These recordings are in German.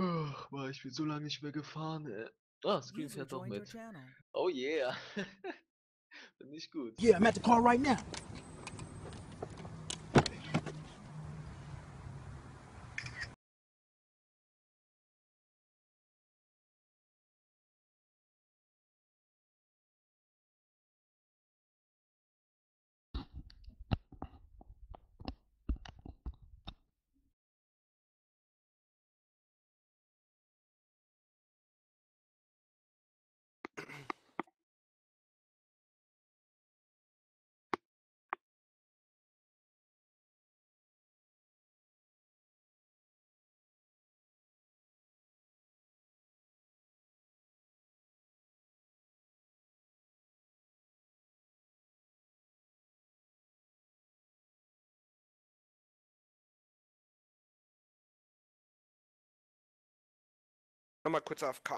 Ach, Mann, ich bin so lange nicht mehr gefahren, ey. Ah, Screen User fährt doch joined your mit. channel. Oh yeah. Finde ich gut. Yeah, I'm at the car right now. Nochmal kurz AFK.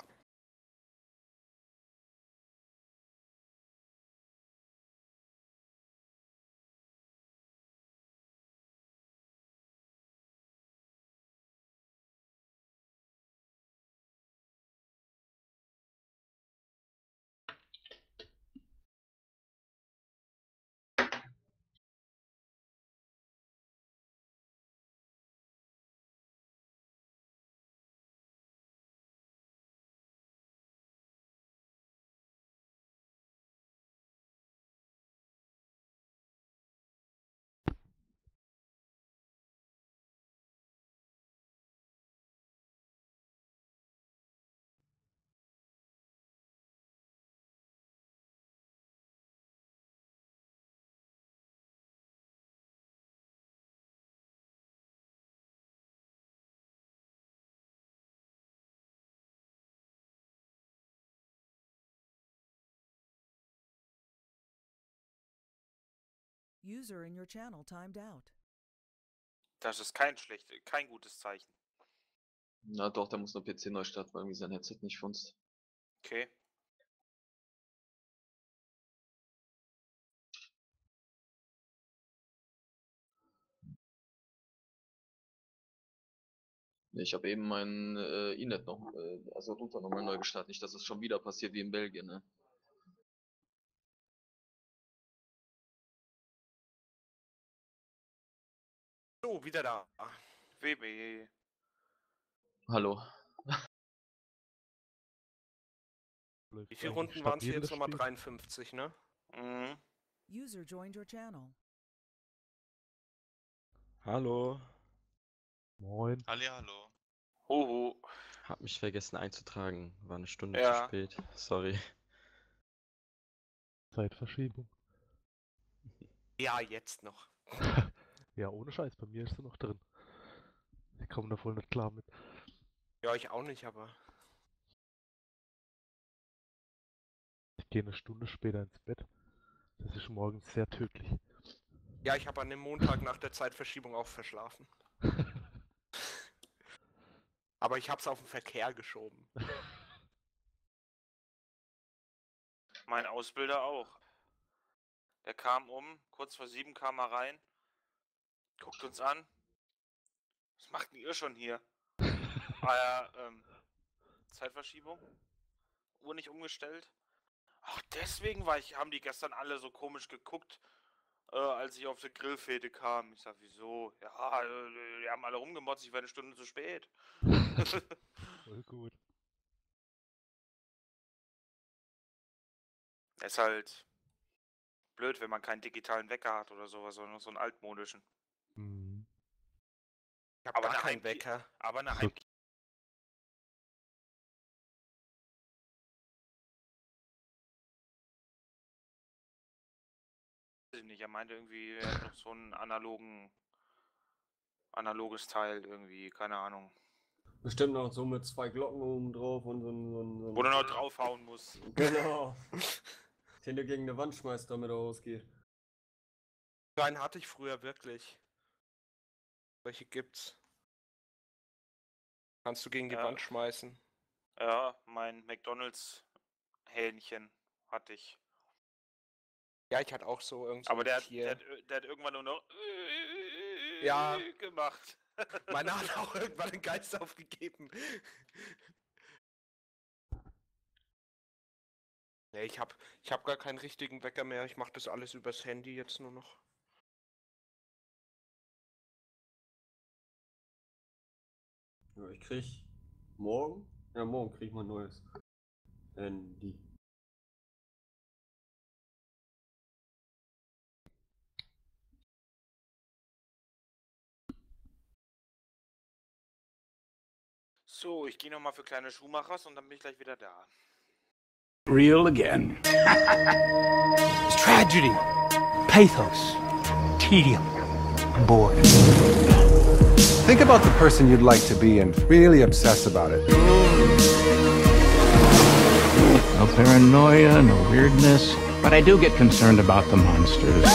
User in your channel timed out. Das ist kein gutes Zeichen. Na doch, der muss nur PC neu starten, weil irgendwie sein Headset nicht funzt. Okay. Ich habe eben mein Inet noch, also Router nochmal neu gestartet. Nicht, dass es schon wieder passiert wie in Belgien, ne? So, wieder da. WB. Hallo. Wie viele Runden waren es jetzt nochmal? 53, ne? Mhm. User joined your channel. Hallo. Moin. Hallihallo. Hoho. Hab mich vergessen einzutragen. War eine Stunde Ja. zu spät. Sorry. Zeitverschiebung. Ja, jetzt noch. Ja, ohne Scheiß, bei mir ist sie noch drin. Ich komme da voll nicht klar mit. Ja, ich auch nicht, aber. Ich gehe eine Stunde später ins Bett. Das ist morgens sehr tödlich. Ja, ich habe an dem Montag nach der Zeitverschiebung auch verschlafen. Aber ich hab's auf den Verkehr geschoben. Mein Ausbilder auch. Der kam kurz vor 7 kam er rein, guckt uns an. Was macht denn ihr schon hier? Zeitverschiebung? Uhr nicht umgestellt? Ach, deswegen haben die gestern alle so komisch geguckt, als ich auf der Grillfete kam. Ich sag, wieso? Ja, die haben alle rumgemotzt, ich war eine Stunde zu spät. Voll gut. Ist halt blöd, wenn man keinen digitalen Wecker hat oder sowas, sondern so einen altmodischen. Mhm. Ich hab gar keinen Wecker. Aber eine So. Heim nicht. Er meinte irgendwie, er hat noch so einen analoges Teil irgendwie, keine Ahnung. Bestimmt noch so mit 2 Glocken oben drauf und so ein Wo du noch draufhauen musst. Genau. Den du gegen eine Wand schmeißt, damit er ausgeht. So einen hatte ich früher wirklich. Solche gibt's. Kannst du gegen die Wand schmeißen. Ja, mein McDonalds-Hähnchen hatte ich. Ja, ich hatte auch so irgendwie. Aber der hat irgendwann nur noch Ja. gemacht. Meine hat auch irgendwann den Geist aufgegeben. Nee, ich hab gar keinen richtigen Wecker mehr. Ich mache das alles übers Handy jetzt nur noch. Ja, ich krieg morgen krieg ich mal ein neues Handy. So, ich gehe nochmal für kleine Schuhmachers und dann bin ich gleich wieder da. Real again. Tragedy, pathos, tedium, boredom. Think about the person you'd like to be and really obsess about it. No paranoia, no weirdness, but I do get concerned about the monsters.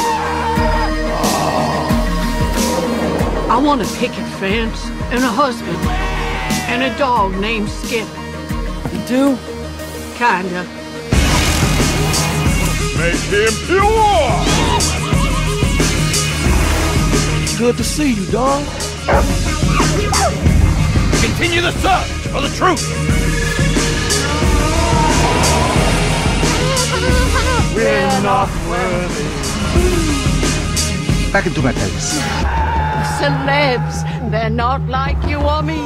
I want a picket fence and a husband and a dog named Skip. You do? Kinda. Make him pure! Good to see you, dog. Continue the search for the truth. We're not worthy. Back into my place. Celebs, they're not like you or me.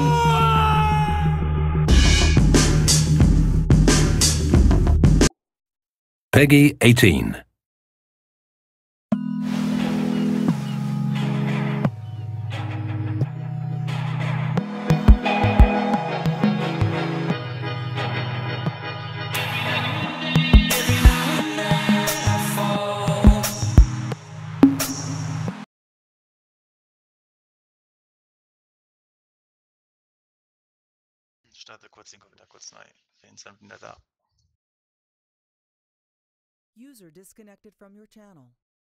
Peggy 18. Ich starte kurz den Computer kurz neu. Wir sind wieder da. User disconnected from your channel.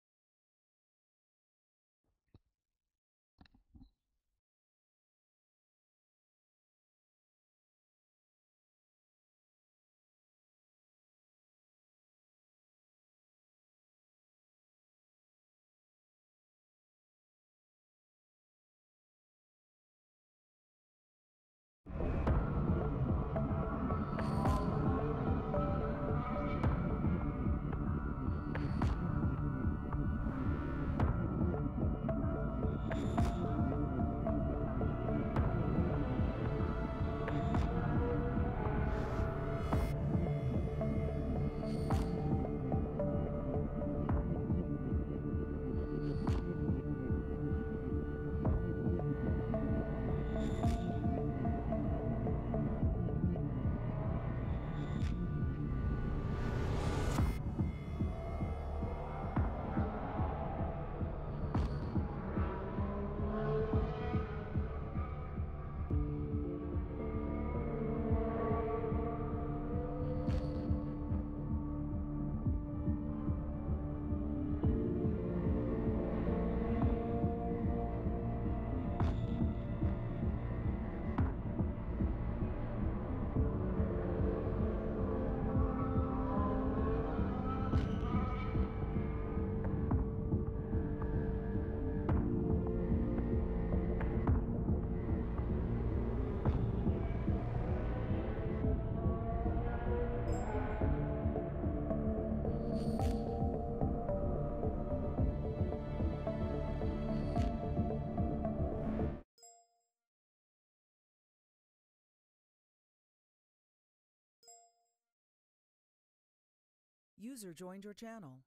User joined your channel.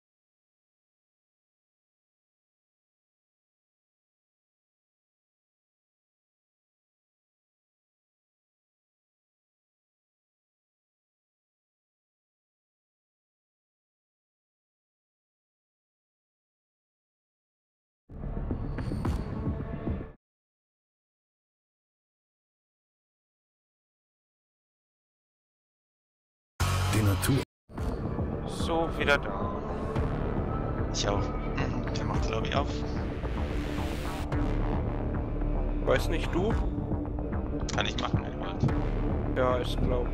Die Natur. So, wieder da. Ich auch. Wer macht die Lobby auf? Weiß nicht, du? Kann ich machen, wenn ihr wollt. Ja, ich glaube.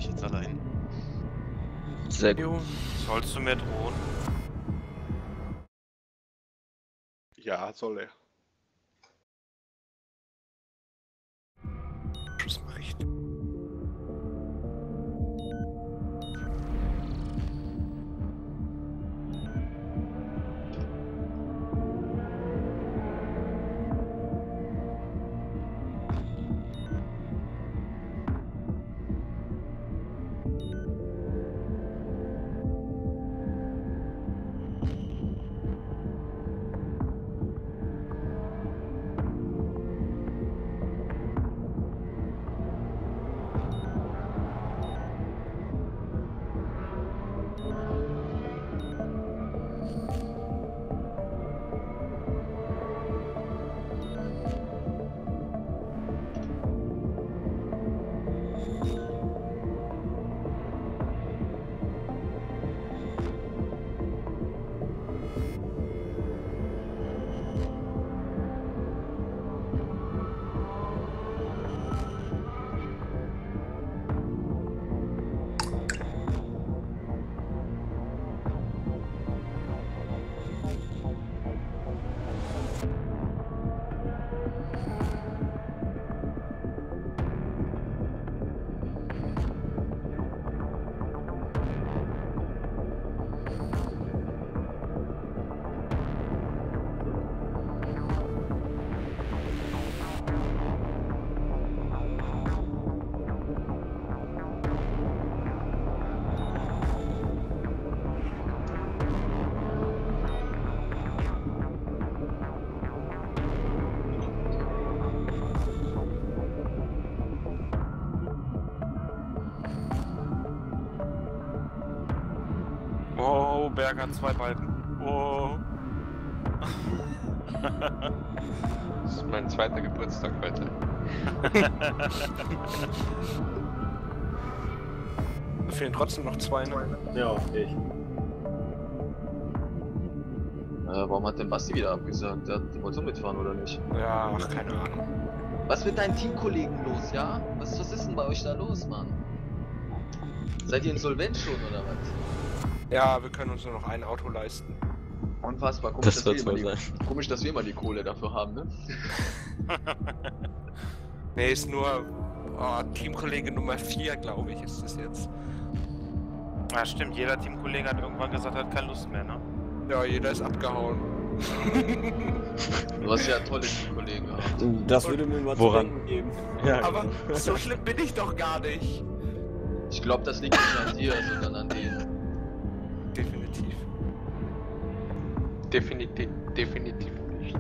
ich jetzt allein. Sehr gut. Sollst du mir drohen? Ja, soll er. Das mache ich. Oh, Berg hat 2 Balken. Oh. Das ist mein 2. Geburtstag heute. Fehlen trotzdem noch 2, ne? Ja, ich. Warum hat denn Basti wieder abgesagt? Der wollte mitfahren oder nicht? Ja, ach, keine Ahnung. Was mit deinen Teamkollegen los, ja? Was ist denn bei euch da los, Mann? Seid ihr insolvent schon oder was? Ja, wir können uns nur noch ein Auto leisten. Unfassbar. Das wird's wohl sein. Komisch, dass wir immer die Kohle dafür haben, ne? Nee, ist nur Teamkollege Nummer 4, glaube ich, ist das jetzt. Ja, stimmt. Jeder Teamkollege hat irgendwann gesagt, er hat keine Lust mehr, ne? Ja, jeder ist abgehauen. Du hast ja tolle Teamkollegen gehabt. Das würde mir mal zu denken geben. Ja, Aber genau. so schlimm bin ich doch gar nicht. Ich glaube, das liegt nicht an dir, sondern an denen. Definitiv. Definitiv nicht.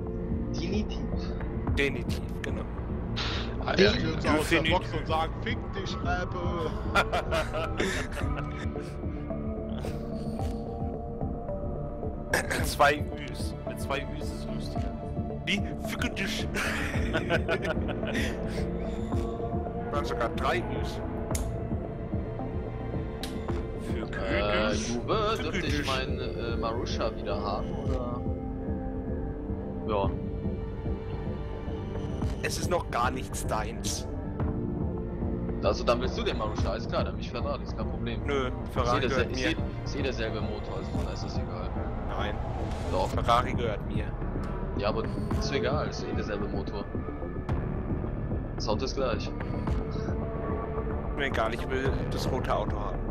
Definitiv, genau. Alter, Ich uns aus der Box und sagen, fick dich, Rappe! 2 Üs. Mit 2 Üs ist es lustiger. Wie? Ficke dich! Waren sogar 3 Üs. Für Juve, dürfte ich meinen Marusha wieder haben, oder? Ja. Es ist noch gar nichts deins. Also dann willst du den Marusha, alles klar, dann bin ich Ferrari, ist kein Problem. Nö, Ferrari gehört mir. Ich seh derselbe Motor, also von daher ist das egal. Nein, Doch. Ferrari gehört mir. Ja, aber ist egal, ist derselbe Motor. Sound ist gleich. Mir egal, ich will das rote Auto haben.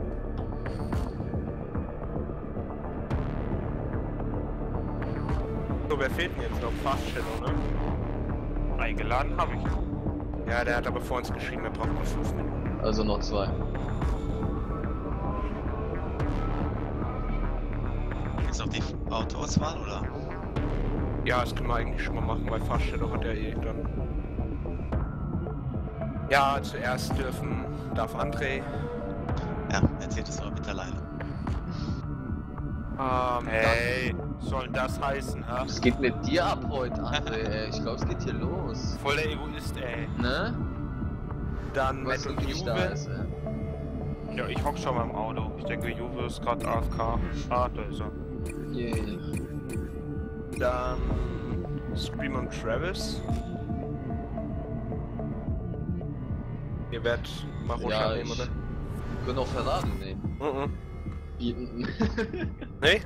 So, wer fehlt denn jetzt noch? Fast Shadow, ne? Eingeladen habe ich. Ja, der hat aber vor uns geschrieben, er braucht noch 5 Minuten. Also noch 2. Ist auch die Autoauswahl, oder? Ja, das können wir eigentlich schon mal machen, weil Fast Shadow hat ja eh dann. Ja, zuerst darf André. Ja, erzählt es aber bitte alleine. Hey, soll das heißen, ha? Was geht mit dir ab heute, André, ey? Ich glaube, es geht hier los. Voll der Egoist, ey. Ne? Dann Was Matt und nicht da Juve. ist, ey. Ja, ich hock schon mal im Auto. Ich denke, Juve ist gerade AFK. Ah, da ist er. Yeah. Dann Scream und Travis. Ihr werdet Marusha Ja, nehmen, oder? Können auch Ferrari nehmen. Nee?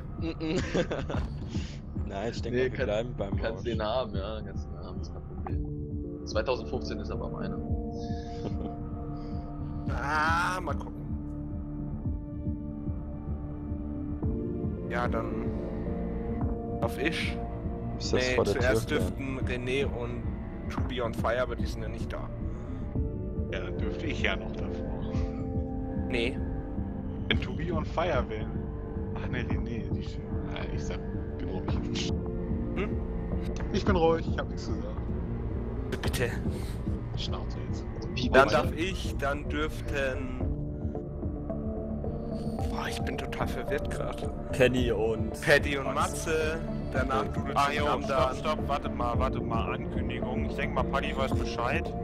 Nein, ich denke, wir bleiben beim Kannst den haben, ja. Kannst den haben, ist kein Problem. 2015 ist aber meiner. Mal gucken. Ja, dann auf ich. Ist das vor der zuerst Tür? dürften René und To Be On Fire, aber die sind ja nicht da. Ja, dann dürfte ich ja noch davor. Nee. Wenn To Be On Fire wäre. Ach nee, ich bin ruhig. Ich bin ruhig, ich hab nichts zu sagen. Bitte. Schnauze jetzt. Dann darf ich, dann dürften... Boah, ich bin total verwirrt gerade. Paddy und Matze, danach Doodle Stopp, warte mal, Ankündigung. Ich denke mal, Paddy weiß Bescheid.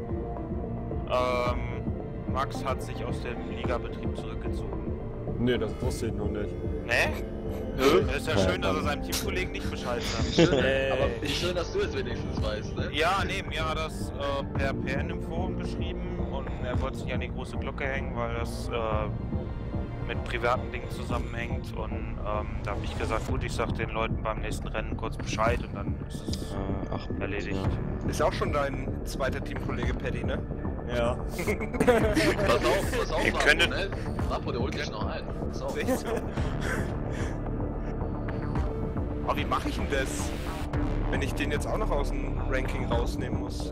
Max hat sich aus dem Ligabetrieb zurückgezogen. Nee, das wusste ich noch nicht. Nee? Das ist ja schön, dass er seinem Teamkollegen nicht Bescheid sagt. Aber wie schön, dass du es wenigstens weißt, ne? Ja, mir hat das per PN im Forum geschrieben und er wollte sich an die große Glocke hängen, weil das mit privaten Dingen zusammenhängt und da habe ich gesagt, gut, ich sag den Leuten beim nächsten Rennen kurz Bescheid und dann ist es erledigt. Ist auch schon dein zweiter Teamkollege Paddy, ne? Ja. Pass auf, Wir können... ne? Rapo, der holt dich noch ein. Pass auf. Echt so? Aber wie mache ich denn das, wenn ich den jetzt auch noch aus dem Ranking rausnehmen muss?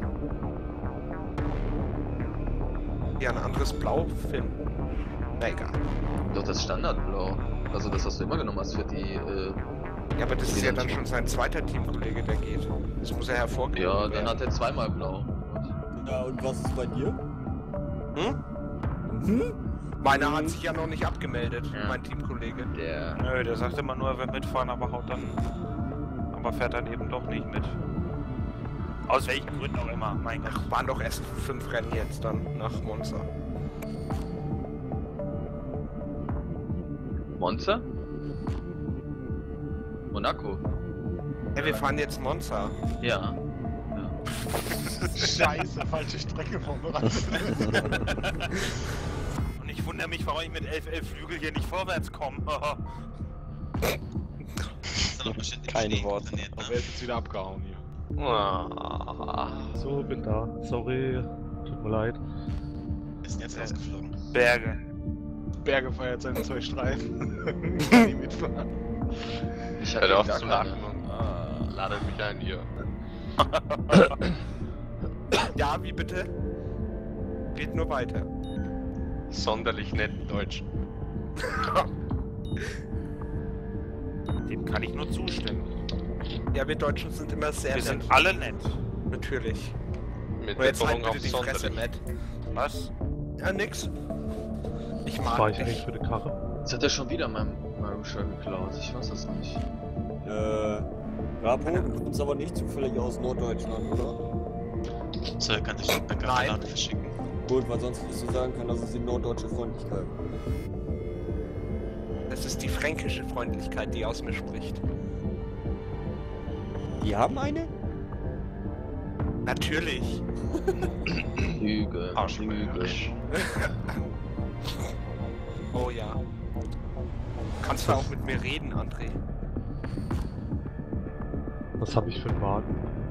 Ja, ein anderes Blau finden. Na egal. Doch das Standardblau. Also das, was du immer genommen hast für die... Ja, aber das ist ja dann schon sein zweiter Teamkollege, der geht. Das muss er hervorgeben. Ja, dann hat er zweimal blau. Ja, und was ist bei dir? Meiner hat sich ja noch nicht abgemeldet, mein Teamkollege. Nö, der sagt immer nur, er will mitfahren, aber fährt dann eben doch nicht mit. Aus welchen Gründen auch immer, mein Gott. Ach, waren doch erst 5 Rennen jetzt dann nach Monza. Monza? Monaco. Ja, wir fahren jetzt Monza. Ja. Scheiße, falsche Strecke vorbereitet. Und ich wundere mich, warum ich mit 11 Flügel hier nicht vorwärts komme. Keine Worte. Aber wer ist jetzt wieder abgehauen hier? So, bin da. Sorry, tut mir leid. Wir sind jetzt rausgeflogen. Berge feiert seine 2 Streifen. Kann nicht mitfahren. Ich hatte auf zu lachen und ladet mich ein hier. Ja, wie bitte? Geht nur weiter. Sonderlich netten Deutschen. Dem kann ich nur zustimmen. Ja, wir Deutschen sind immer sehr Wir nett. sind alle nett. Natürlich. Mit Und jetzt halt Betonung bitte auf die Fresse, sonderlich. Matt. Was? Ja, nix. Ich Was mag war ich dich. eigentlich für eine Karre? Jetzt hat er schon wieder meinen Marusha geklaut. Ich weiß das nicht. Rapo, du kommst aber nicht zufällig aus Norddeutschland, oder? So, kann ich eine Granate verschicken. Gut, weil sonst wirst du sagen können, das ist die norddeutsche Freundlichkeit. Das ist die fränkische Freundlichkeit, die aus mir spricht. Die haben eine? Natürlich. Lüge. Lüge. Oh ja. Du kannst ja auch mit mir reden, André. Was habe ich für einen Wagen?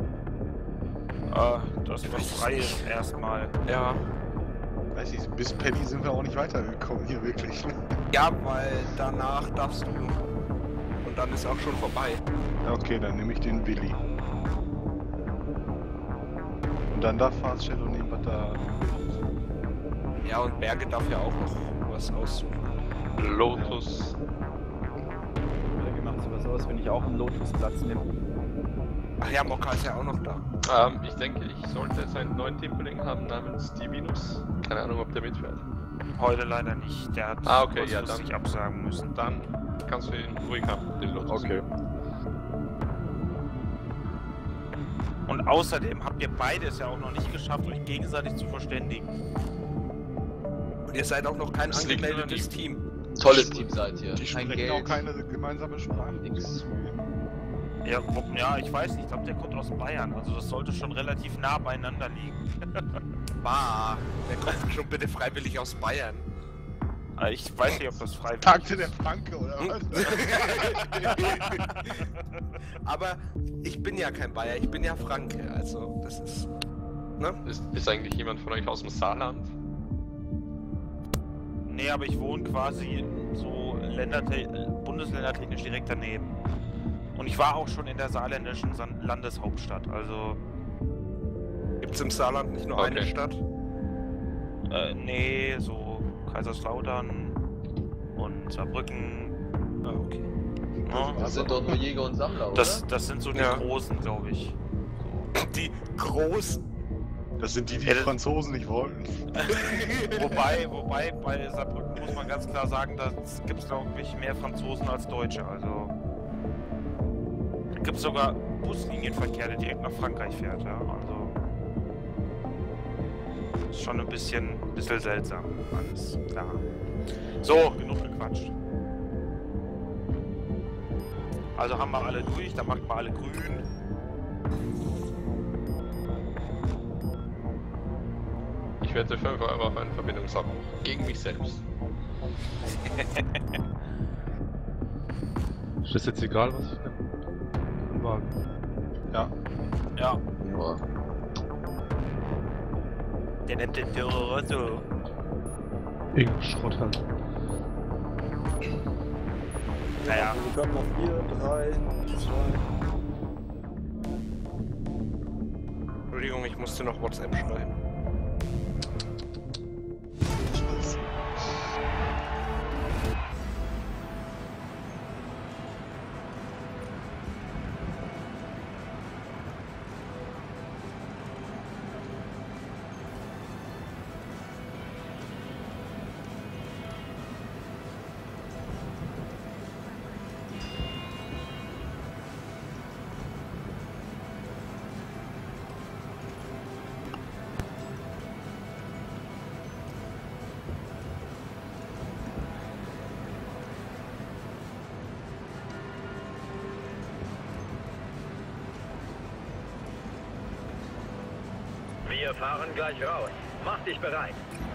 Das was frei ist erstmal. Ja. Weiß ich, bis Paddy sind wir auch nicht weitergekommen hier wirklich. Ja, weil danach darfst du. Und dann ist auch schon vorbei. Okay, dann nehme ich den Willi. Und dann darf Fast Shadow nehmen, was da will. Ja, und Berge darf ja auch noch was aussuchen. Lotus. Berge macht sowas aus, wenn ich auch einen Lotus-Platz nehme. Ach ja, Mokka ist ja auch noch da. Ich denke, ich sollte jetzt einen neuen Teamkollegen haben namens Divinus. Keine Ahnung, ob der mitfährt. Heute leider nicht. Der hat Okay, ja, kurzfristig dann absagen müssen. Dann kannst du ihn ruhig haben, den Lotus. Okay. Und außerdem habt ihr beide es ja auch noch nicht geschafft, euch gegenseitig zu verständigen. Und ihr seid auch noch kein Das liegt nur an angemeldetes ihm. Team. Tolles Team seid ihr. Die Kein sprechen Geld. auch keine gemeinsame Sprache. Nix. Ja, ich weiß nicht. Ich glaube, der kommt aus Bayern. Also das sollte schon relativ nah beieinander liegen. Bah, wer kommt schon bitte freiwillig aus Bayern? Ich weiß nicht, ob das freiwillig Tagte ist. der Franke oder was? Aber ich bin ja kein Bayer, ich bin ja Franke, also das ist... Ne? Ist eigentlich jemand von euch aus dem Saarland? Nee, aber ich wohne quasi so bundesländertechnisch direkt daneben. Und ich war auch schon in der saarländischen Landeshauptstadt, also... Gibt's im Saarland nicht nur eine Stadt? Nee, so Kaiserslautern und Saarbrücken. Ah, okay. Ja. Das sind doch nur Jäger und Sammler, oder? Das sind so die großen, glaube ich. Die großen? Das sind die Franzosen nicht wollten. wobei, bei Saarbrücken muss man ganz klar sagen, da gibt es, glaube ich, mehr Franzosen als Deutsche. Also da gibt es sogar Buslinienverkehr, der direkt nach Frankreich fährt. Ja? Also ist schon ein bisschen seltsam. Alles klar. So, genug gequatscht. Also haben wir alle durch, dann macht mal alle grün. Ich wette 5 Euro auf einen Verbindungsabbruch. Gegen mich selbst. Ist das jetzt egal, was ich nehme? Ein Wagen. Ja. Ja. Ja. Der nennt den Rosso. Irgendein Schrott halt. Naja. Wir können noch 4, 3, 2. Entschuldigung, ich musste noch WhatsApp schreiben. Wir fahren gleich raus. Mach dich bereit.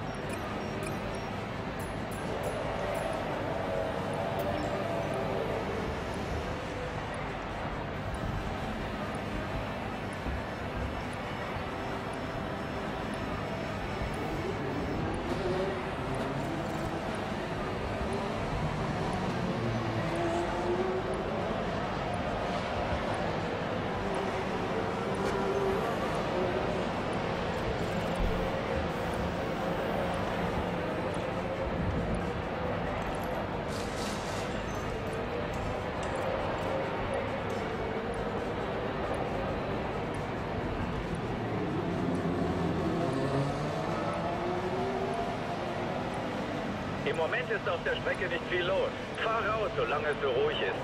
Im Moment ist auf der Strecke nicht viel los. Fahr raus, solange es so ruhig ist.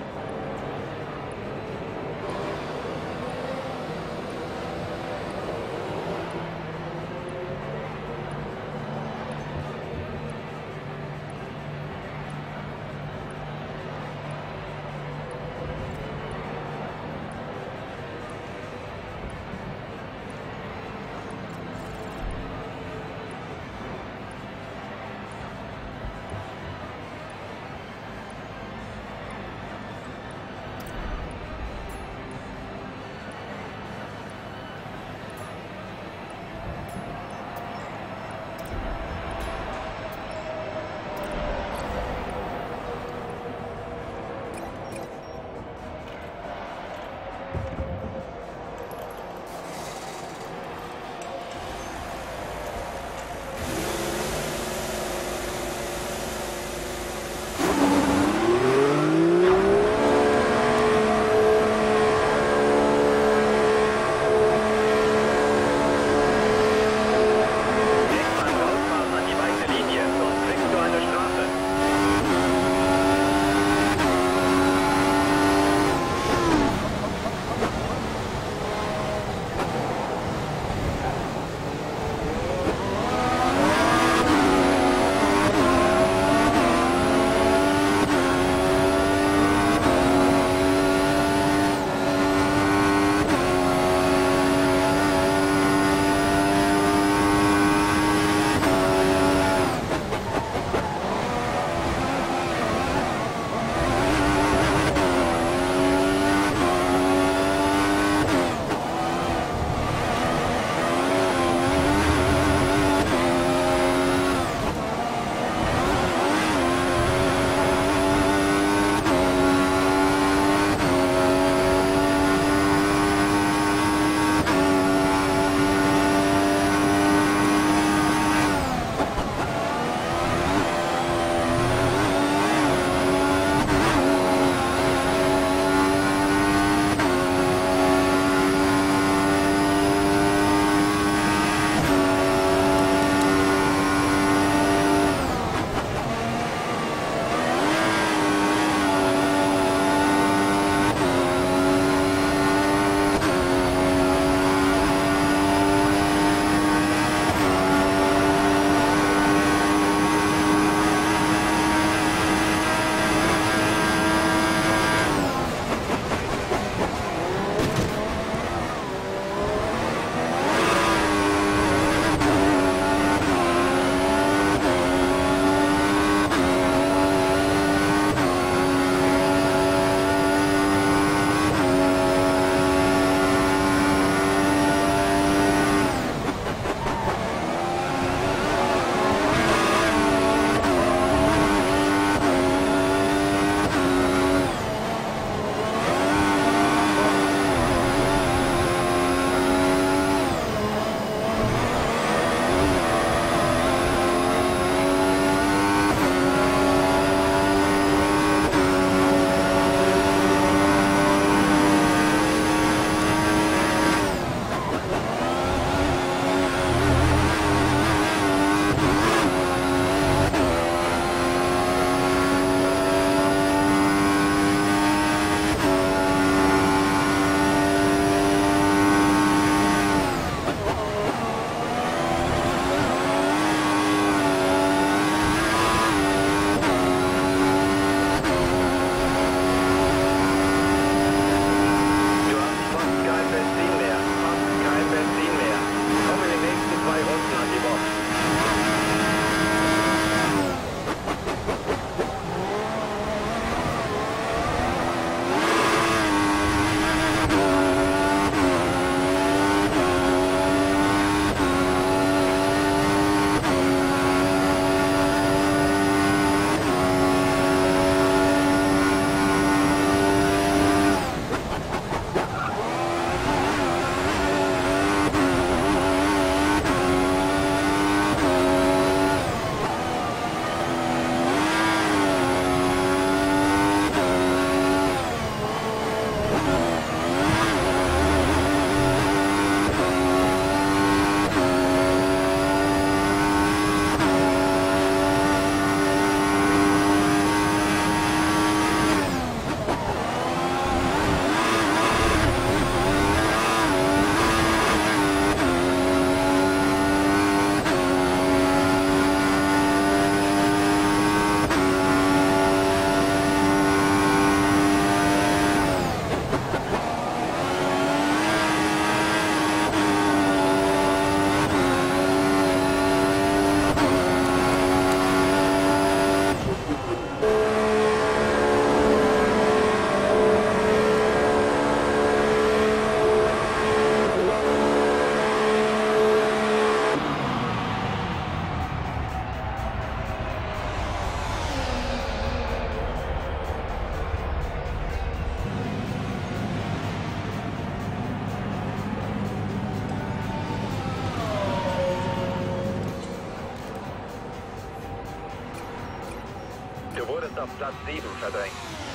ist auf Platz 7 verdrängt.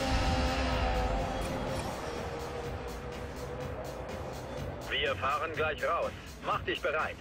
Wir fahren gleich raus. Mach dich bereit.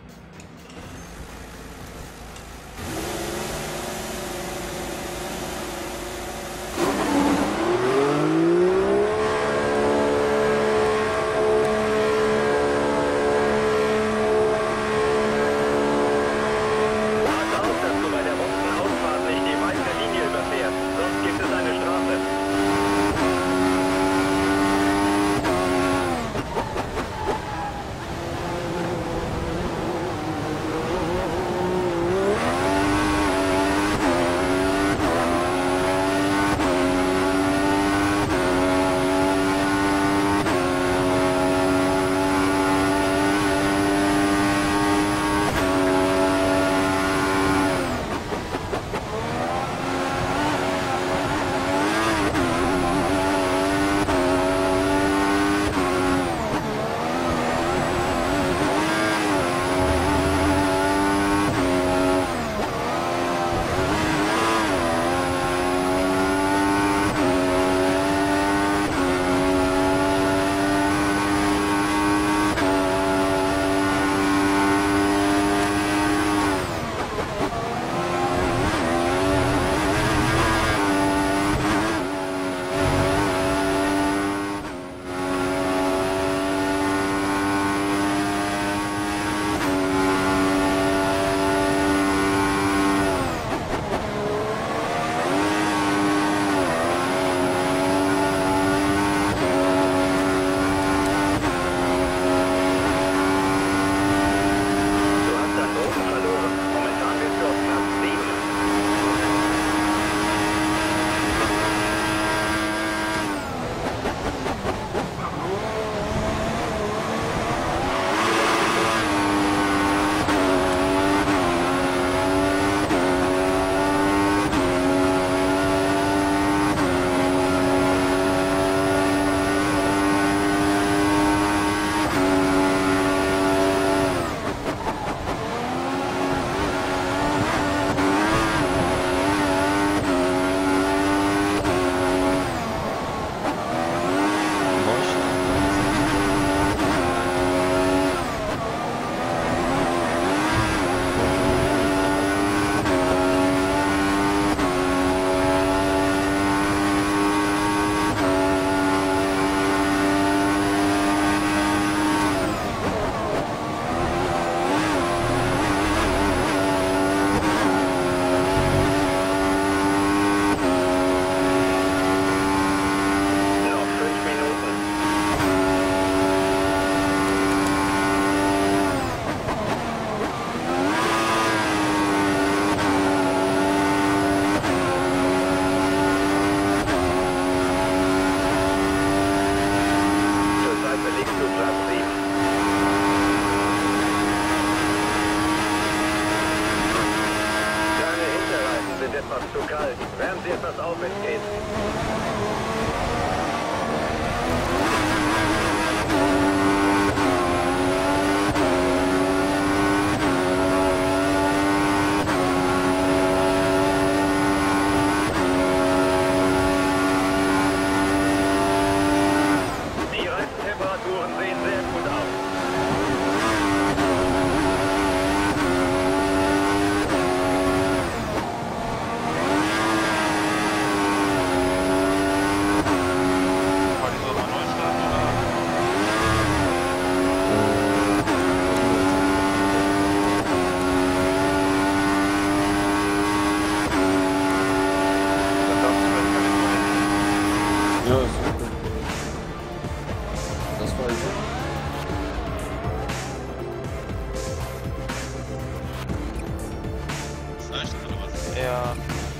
Ja.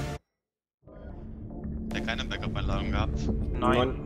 Hat er keine Backup-Einladung gehabt? Nein.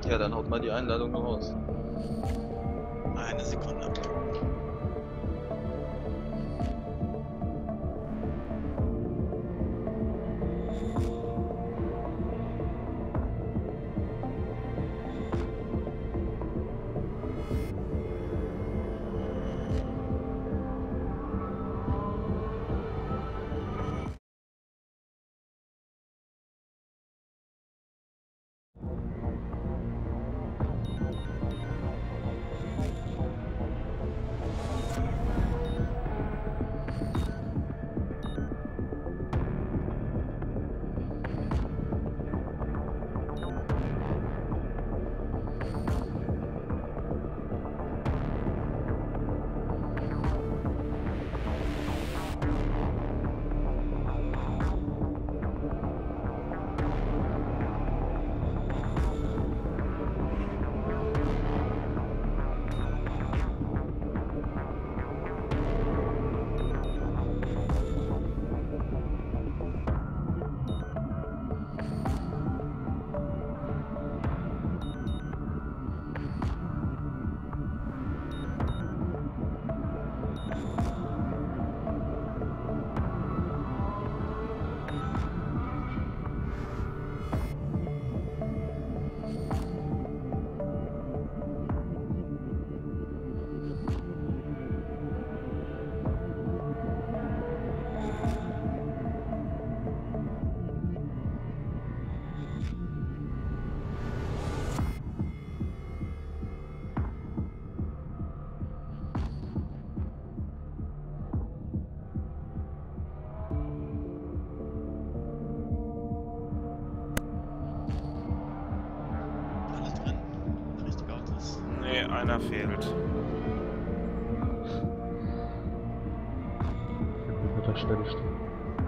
Ja, dann haut mal die Einladung noch raus. Eine Sekunde. Nee, einer fehlt. Wenn wir da schnell stehen.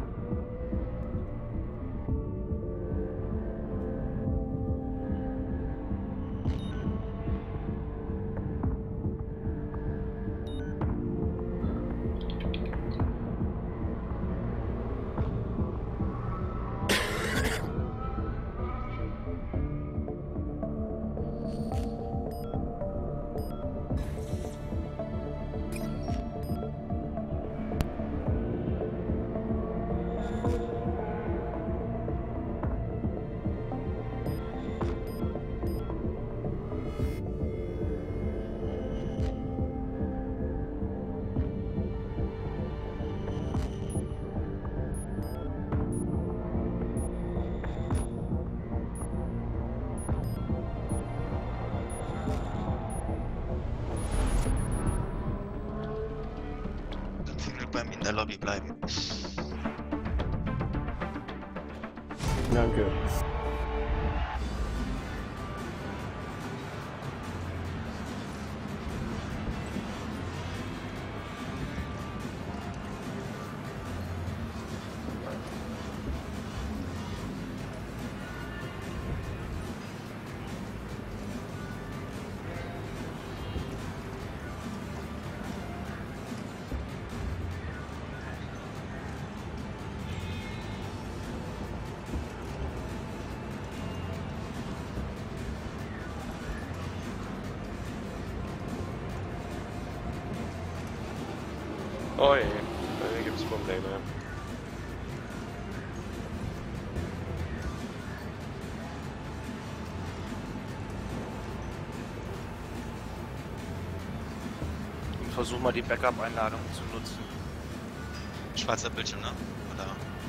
In der Lobby bleiben. Danke. Oh je, hier gibt's Probleme. Und versuch mal die Backup-Einladung zu nutzen. Schwarzer Bildschirm, ne? Oder?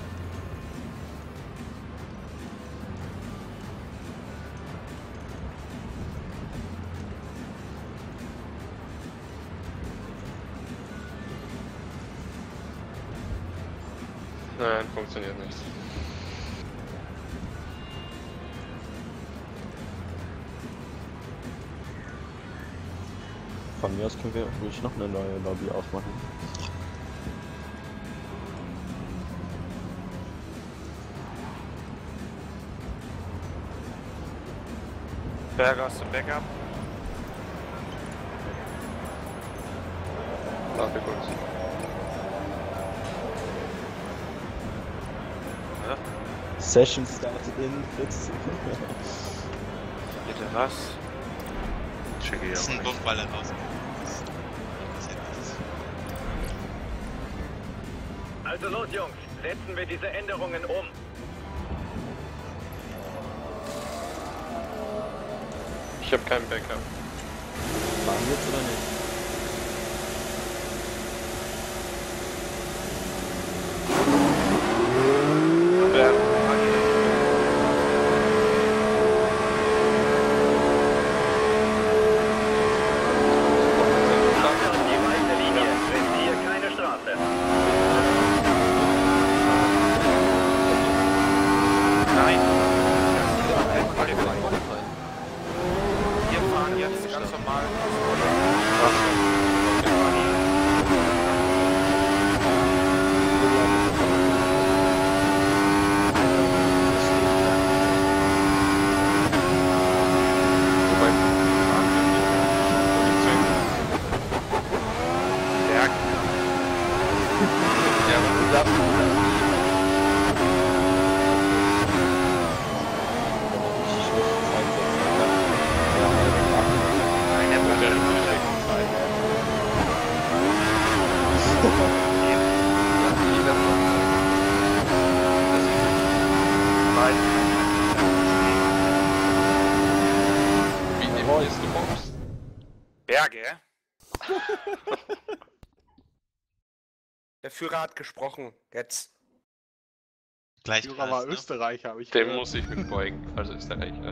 Nein, funktioniert nicht. Von mir aus können wir ruhig noch eine neue Lobby aufmachen. Berger, hast du Backup? Warte kurz. Session started in 40 Sekunden. Bitte. Was? Checke ja. Das ist ein Wurfball raus. Also los, Jungs, setzen wir diese Änderungen um. Ich habe keinen Backup. Fahren wir jetzt oder nicht? Die weiße Linie ist hier keine Straße. Nein. Wir fahren jetzt ganz normal. Wie definierst du Mobs? Berge? Der Führer hat gesprochen. Jetzt. Gleich Führer war Österreicher, habe ich Dem gehört. muss ich mich beugen, als Österreicher.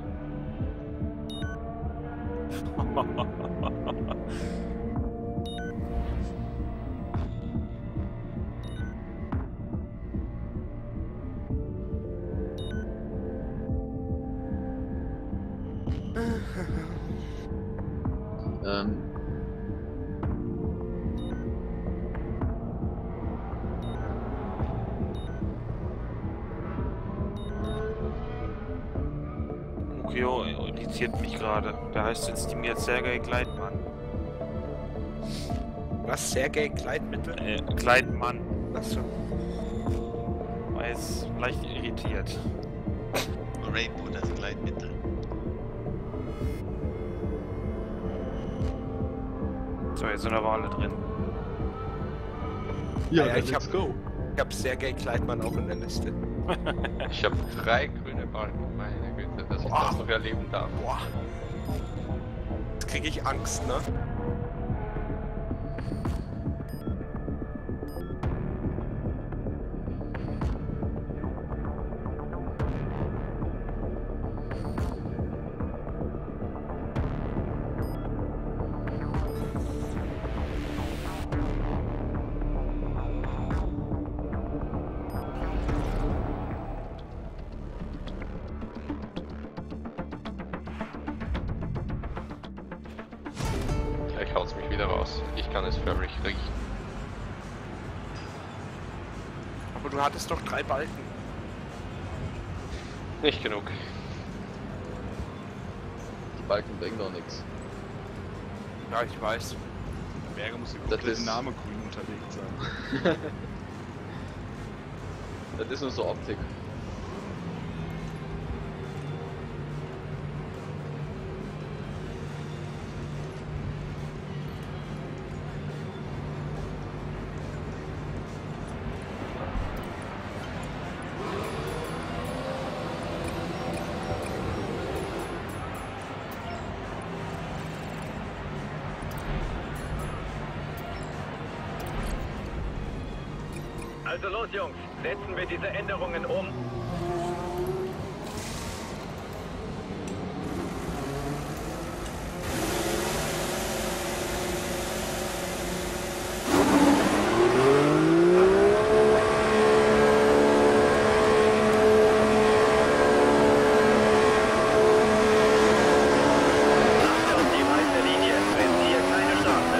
Mukio irritiert mich gerade. Der heißt jetzt Dimir Sergei Gleitmann. Was? Sergei Gleitmittel? Gleitmann. Achso. Er ist leicht irritiert. Rainbow, das Gleitmittel. So, jetzt sind aber alle drin. Ja, ich let's go. hab Sergei Gleitmann auch in der Liste. Ich habe 3 grüne Balken, meine Güte, dass ich das noch erleben darf. Boah. Jetzt krieg ich Angst, ne? Gleich haut's mich wieder raus. Ich kann es förmlich riechen. Aber du hattest doch 3 Balken. Nicht genug. Die Balken bringen doch nichts. Ja, ich weiß. Berge muss Das über ist- den Name grün unterlegt sein. Das ist nur so Optik. Also los, Jungs, setzen wir diese Änderungen um. Achtung, die weiße Linie ist hier keine Straße.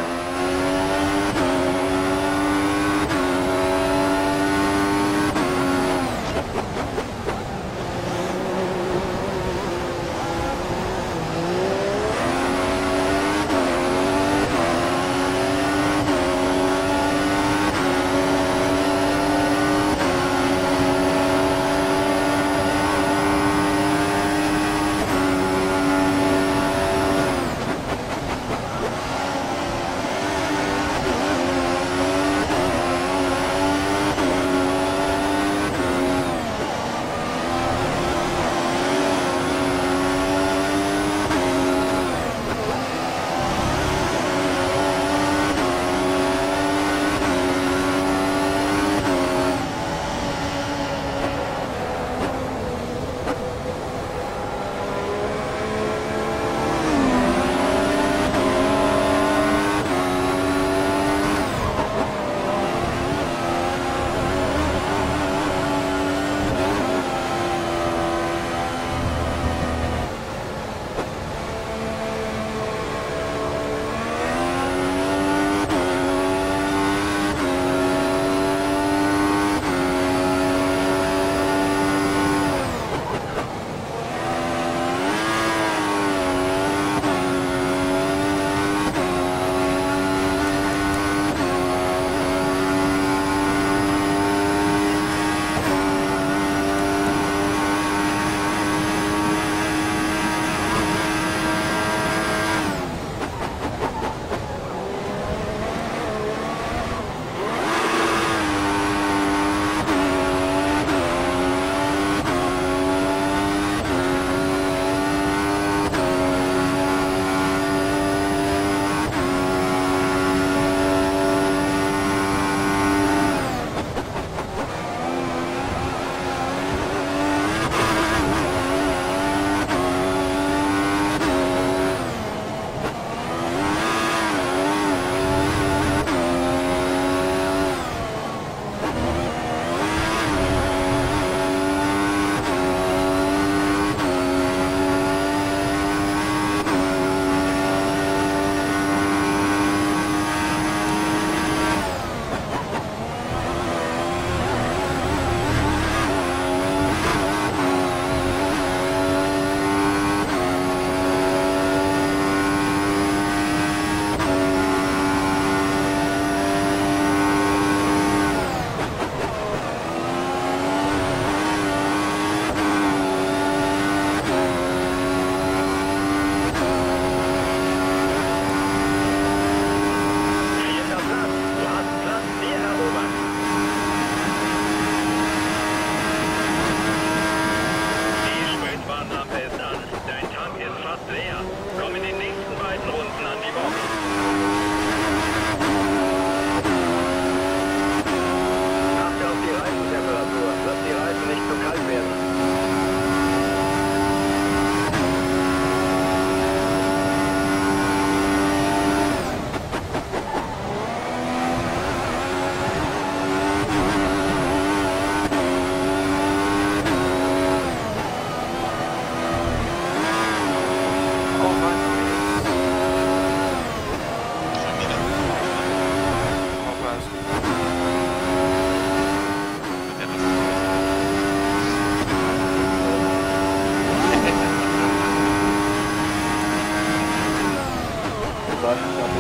gesagt, ich habe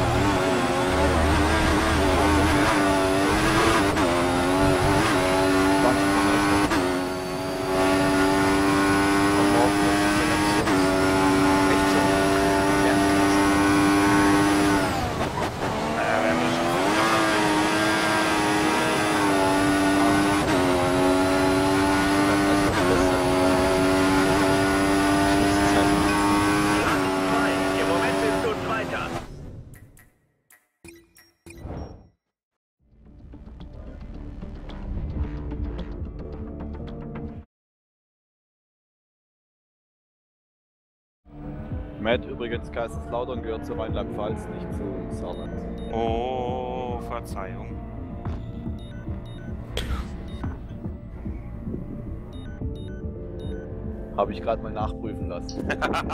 Im Moment bist du Zweiter. Matt, übrigens, Kaiserslautern gehört zu Rheinland-Pfalz, nicht zu Saarland. Oh, Verzeihung. Habe ich gerade mal nachprüfen lassen.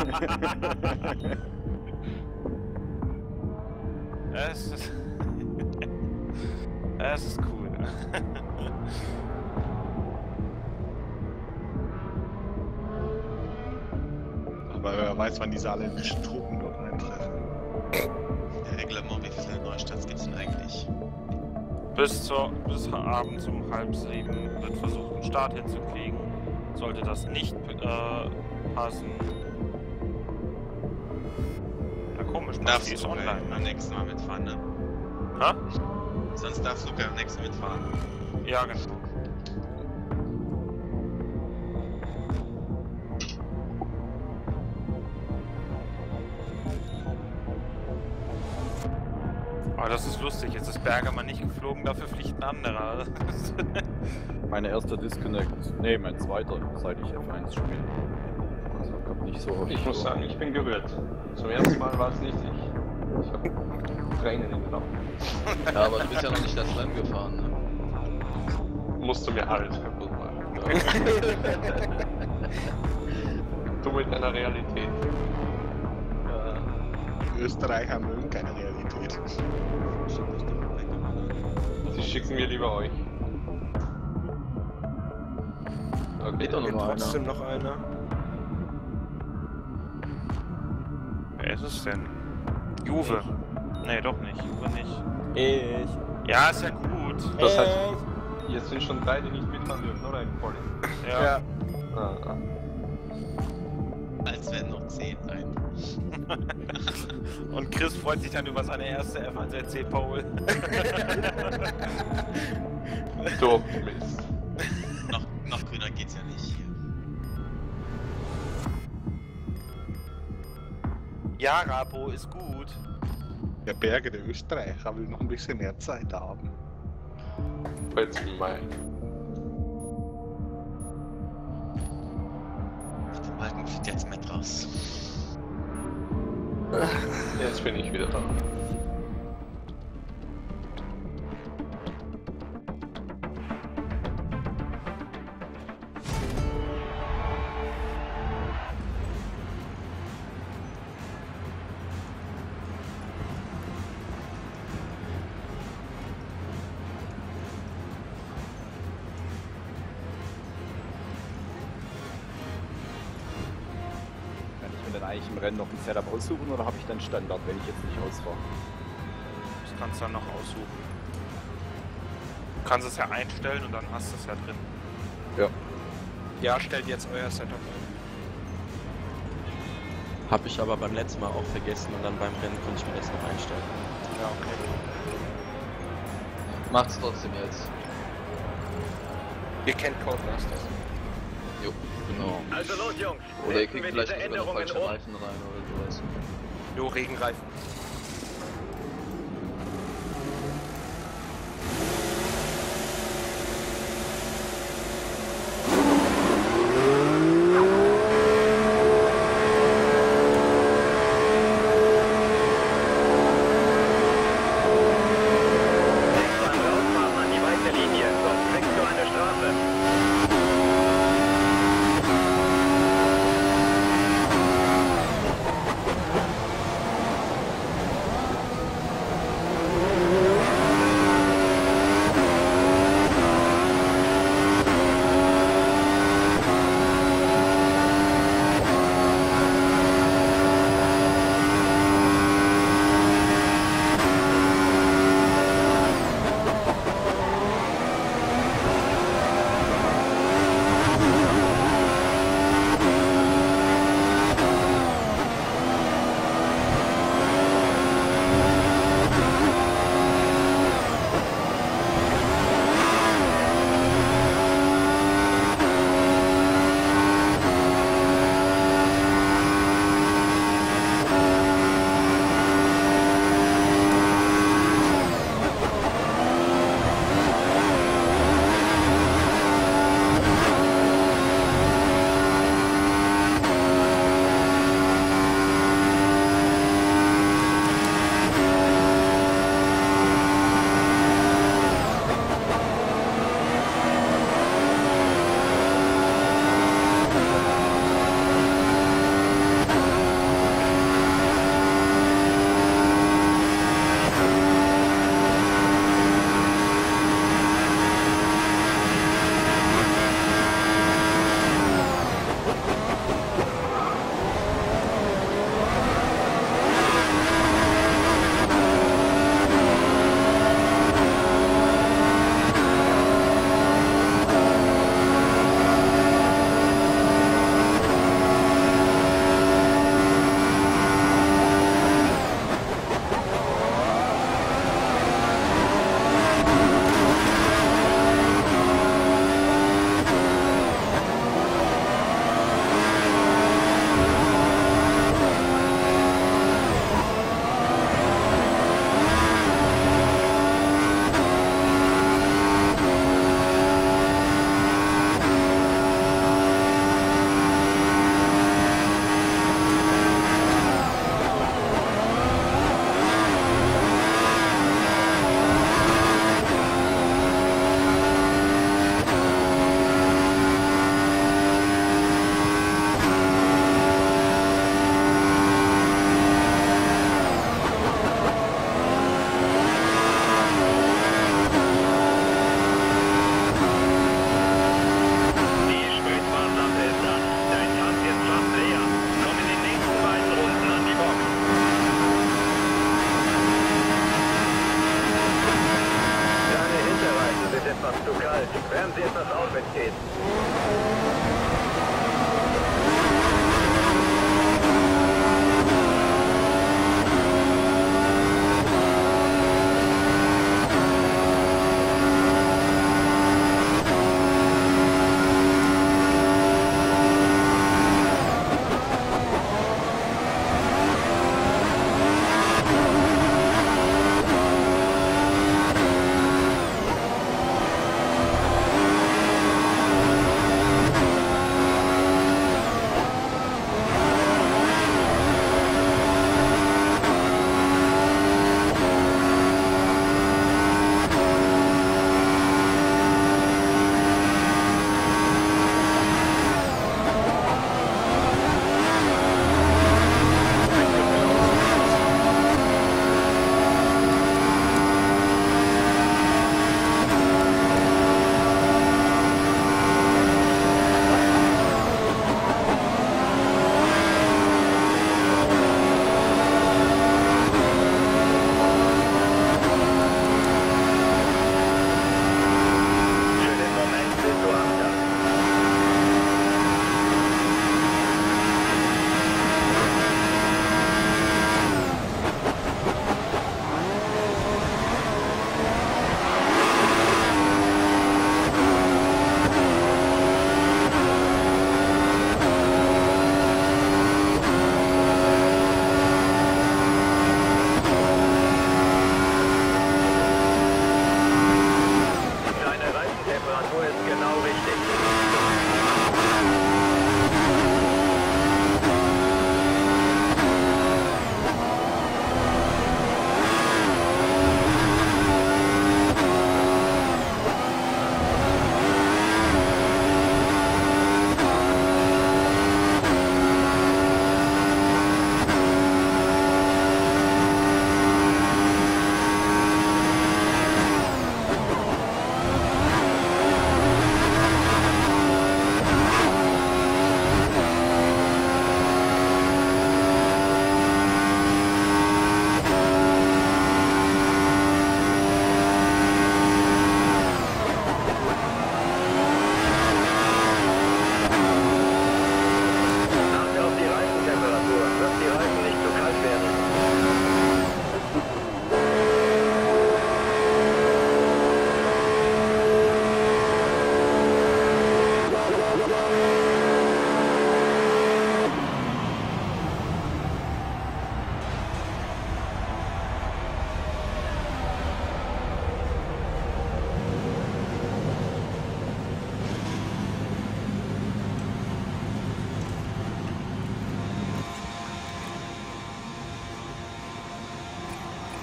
Es ist cool. Aber wer weiß, wann die saarländischen Truppen dort eintreffen. Reglement, wie viele Neustarts gibt es denn eigentlich? Bis abends um 6:30 wird versucht, einen Start hinzukriegen. Sollte das nicht passen. Na komisch, Darfst ist du online. beim nächsten Mal mitfahren, ne? Ha? Sonst darfst du beim nächsten Mal mitfahren. Ja, genau. Aber das ist lustig, jetzt ist Bergermann nicht geflogen, dafür fliegt ein anderer. Mein erster Disconnect, nee, mein zweiter, seit ich F1 spiele. Also kommt nicht so häufig Ich muss vor. sagen, ich bin gerührt. Zum ersten Mal war es nicht ich. Ich habe Tränen in den Augen. Ja, aber du bist ja noch nicht das Rennen gefahren, ne? Musst du mir halt kaputt machen. Du mit deiner Realität. Österreicher mögen keine Realität. Sie schicken mir lieber euch. Okay, Geht doch noch mal Trotzdem noch einer. Wer ist es denn? Juve. Nee, doch nicht. Juve nicht. Ich. Ja, ist ja gut. Das heißt, jetzt sind schon 3, die nicht mitfahren dürfen, oder? In Poli. Ja. Als werden noch 10 sein. Und Chris freut sich dann über seine erste F1 Pole. Du Optimist. Noch grüner geht's ja nicht hier. Ja, Rapo ist gut. Der Berge, der Österreicher, will noch ein bisschen mehr Zeit haben. Jetzt im Mai. Der Balken fliegt jetzt mit raus. Jetzt bin ich wieder da. Eigentlich im Rennen noch ein Setup aussuchen oder habe ich dann Standard, wenn ich jetzt nicht ausfahre? Das kannst du dann noch aussuchen. Du kannst es ja einstellen und dann hast du es ja drin. Ja. Ja, stellt jetzt euer Setup ein. Hab ich aber beim letzten Mal auch vergessen und dann beim Rennen konnte ich mir das noch einstellen. Ja, okay. Macht's trotzdem jetzt. Ihr kennt Codemasters. Jo, genau. Also los, Jungs. Oder ihr Setzen kriegt wir vielleicht diese sogar noch Änderungen falsche um. Reifen rein oder sowas. Jo, Regenreifen.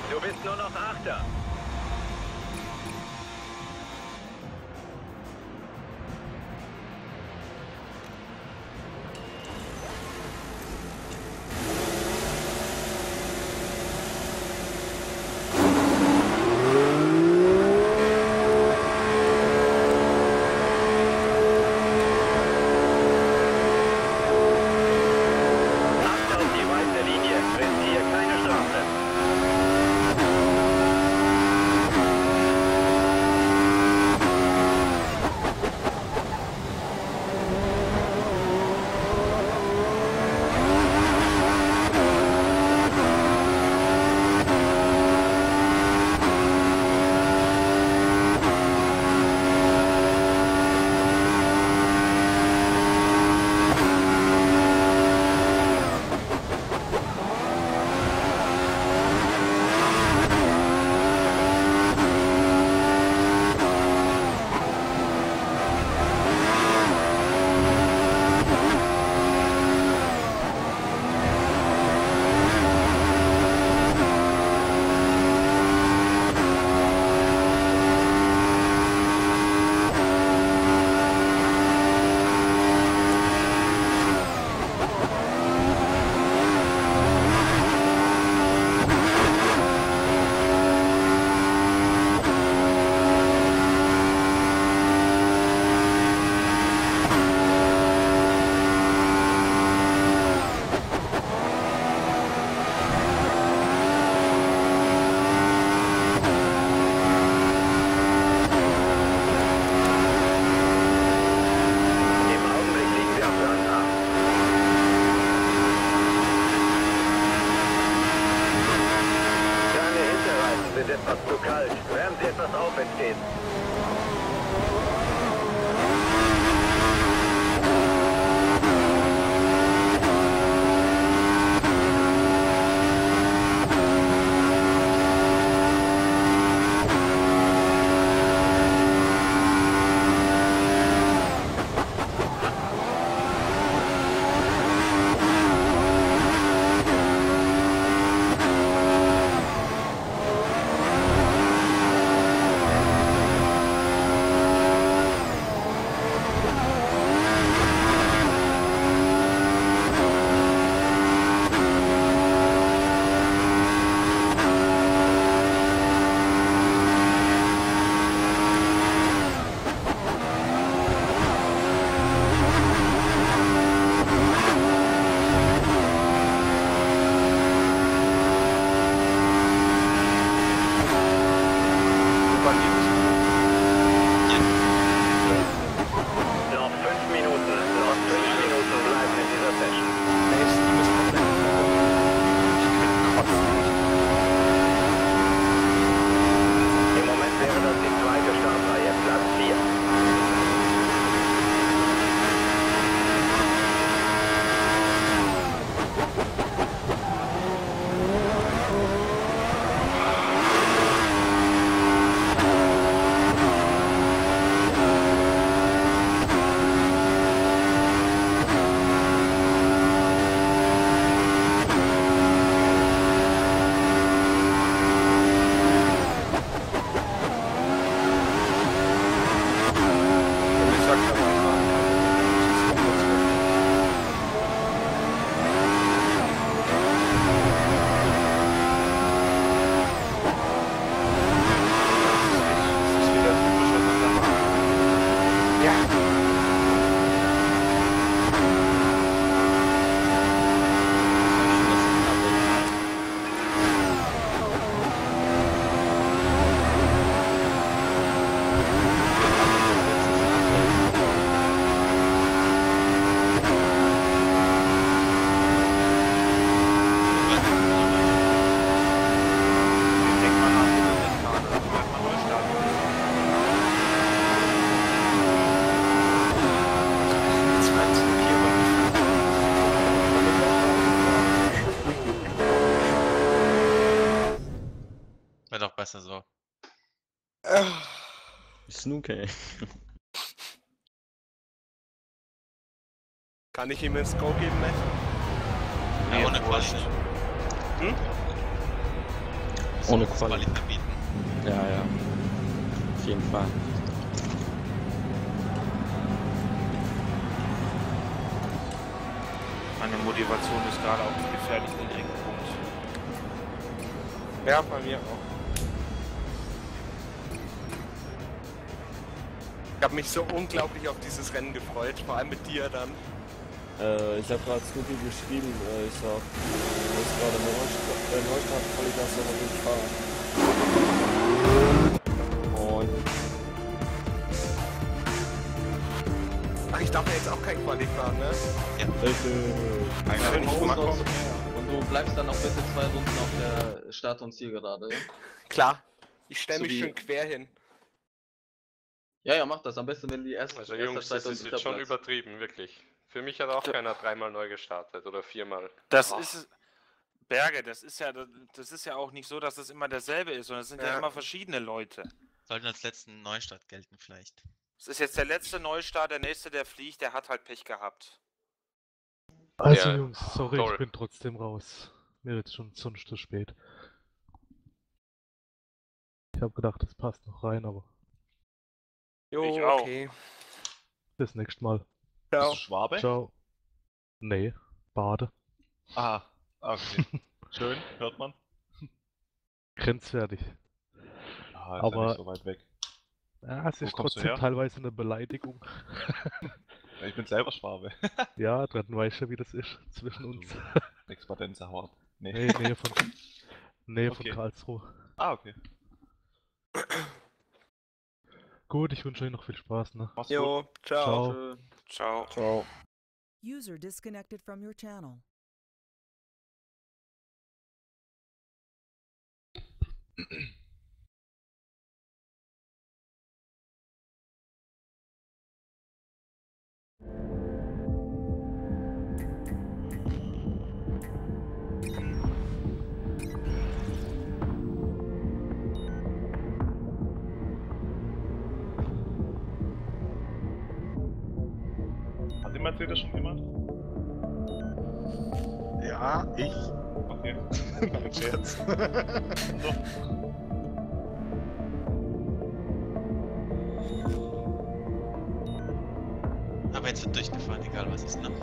Du bist nur noch Achter. besser so. Snooker. Kann ich ihm ins Go geben, Matt? Ja, ohne Quatsch. Hm? Ohne das Quali. Quali verbieten. Ja, ja. Auf jeden Fall. Meine Motivation ist gerade auf einem gefährlich niedrigen Punkt. Ja, bei mir auch. Ich habe mich so unglaublich auf dieses Rennen gefreut, vor allem mit dir dann. Ich habe gerade Snoopy geschrieben, ich sag, das ist gerade Neustart, Vollgas, aber ich fahre. Und... Ach, ich darf ja jetzt auch kein Quali fahren, ne? Ja. Und du bleibst dann auch bitte 2 Runden auf der Start- und Zielgerade, ja? Klar, ich stelle So mich wie- schön quer hin. Ja, ja, mach das. Am besten, wenn die erste Also Jungs, das ist jetzt schon übertrieben, wirklich. Für mich hat auch keiner 3-mal neu gestartet oder 4-mal. Das ist Berge, das ist ja auch nicht so, dass es immer derselbe ist, sondern es sind ja immer verschiedene Leute. Sollten als letzten Neustart gelten vielleicht. Es ist jetzt der letzte Neustart, der nächste, der fliegt, der hat halt Pech gehabt. Also Ja, Jungs, sorry, toll. ich bin trotzdem raus. Mir wird schon sonst zu spät. Ich habe gedacht, das passt noch rein, aber Jo, Ich auch. okay. bis nächstes Mal. Ciao. Schwabe? Ciao. Nee, Bade. Ah, okay. Schön, hört man. Grenzwertig. Ah, ist ja Aber nicht so weit weg. ja, es Wo ist kommst du trotzdem her? teilweise eine Beleidigung. Ja, ich bin selber Schwabe. Ja, dann weißt du, wie das ist zwischen uns. Expadenzer Hort. Nee. Nee, Nähe von Okay. Karlsruhe. Ah, okay. Gut, ich wünsche euch noch viel Spaß, ne? Mach's Jo, gut. ciao. Ciao. Ciao. User disconnected from your channel. Hat die Mercedes schon jemand? Ja, ich. Okay. Nein, Scherz. So. Aber jetzt wird durchgefahren, egal was ist, ne?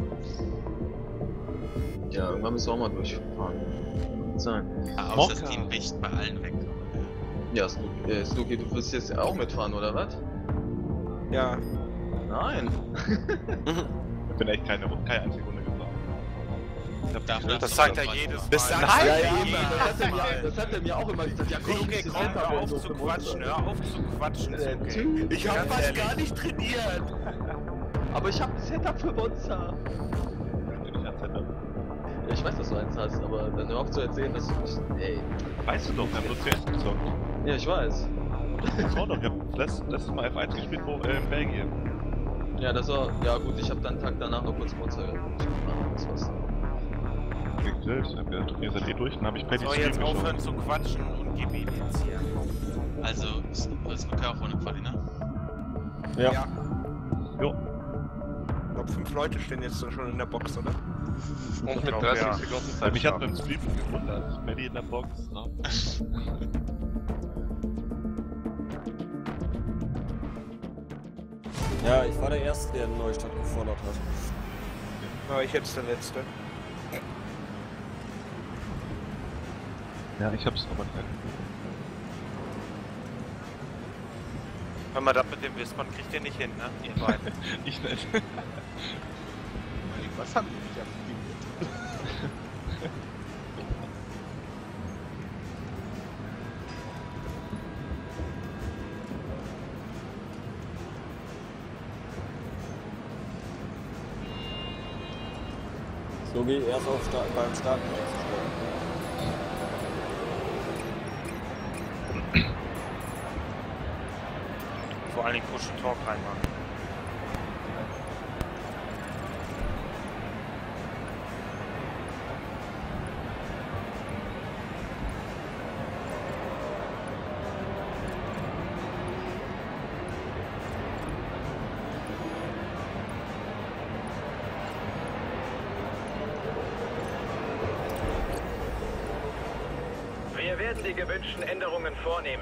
Ja, irgendwann müssen wir auch mal durchfahren. Kann sein. Außer das Team bricht bei allen weg. Ja, Snooki, du willst jetzt auch mitfahren, oder was? Ja. Nein. Ich bin echt keine einzige Runde gefahren. Das sagt er jedes Mal. Das sagt Nein, er ja, jedes das hat er mir auch immer gesagt. Ja, komm, Okay, komm, hör auf zu quatschen, hör auf zu quatschen. Okay. Ich hab Ganz fast ehrlich. gar nicht trainiert. Aber ich hab ein Setup für Monster. Natürlich ein Setup. Ja, ich weiß, dass du eins hast, aber dann hör auf zu erzählen, dass du nicht... Ey. Weißt du doch, wir haben nur CS gezockt. Ja, ich weiß. So doch, wir haben letztes Mal F1 gespielt, wo in Belgien. Ja, das war... Ja gut, ich hab dann einen Tag danach noch kurz Monster gespielt. Das war's. Gegrillt, ich hab ja, ihr seid eh durch, dann hab ich Paddy So, jetzt aufhören zu quatschen und gib ihm jetzt hier. Also, ist okay auch ohne Quali, ne? Ja. Jo. Ich glaube, 5 Leute stehen jetzt schon in der Box, oder? Und mit 30 Sekunden Zeit. Mich hat beim Stream gewundert. Paddy in der Box. Ne? Ja, ich war der Erste, der einen Neustart gefordert hat. Aber ich jetzt der Letzte. Ja, ich hab's aber nicht. Hör mal, das mit dem Wispern kriegt ihr nicht hin, ne? Ihr beiden. Ich nicht. Was haben die nicht aktiviert? So wie erst auf beim Starten auszustellen. Vor allen Dingen Push and Talk reinmachen. Wir werden die gewünschten Änderungen vornehmen.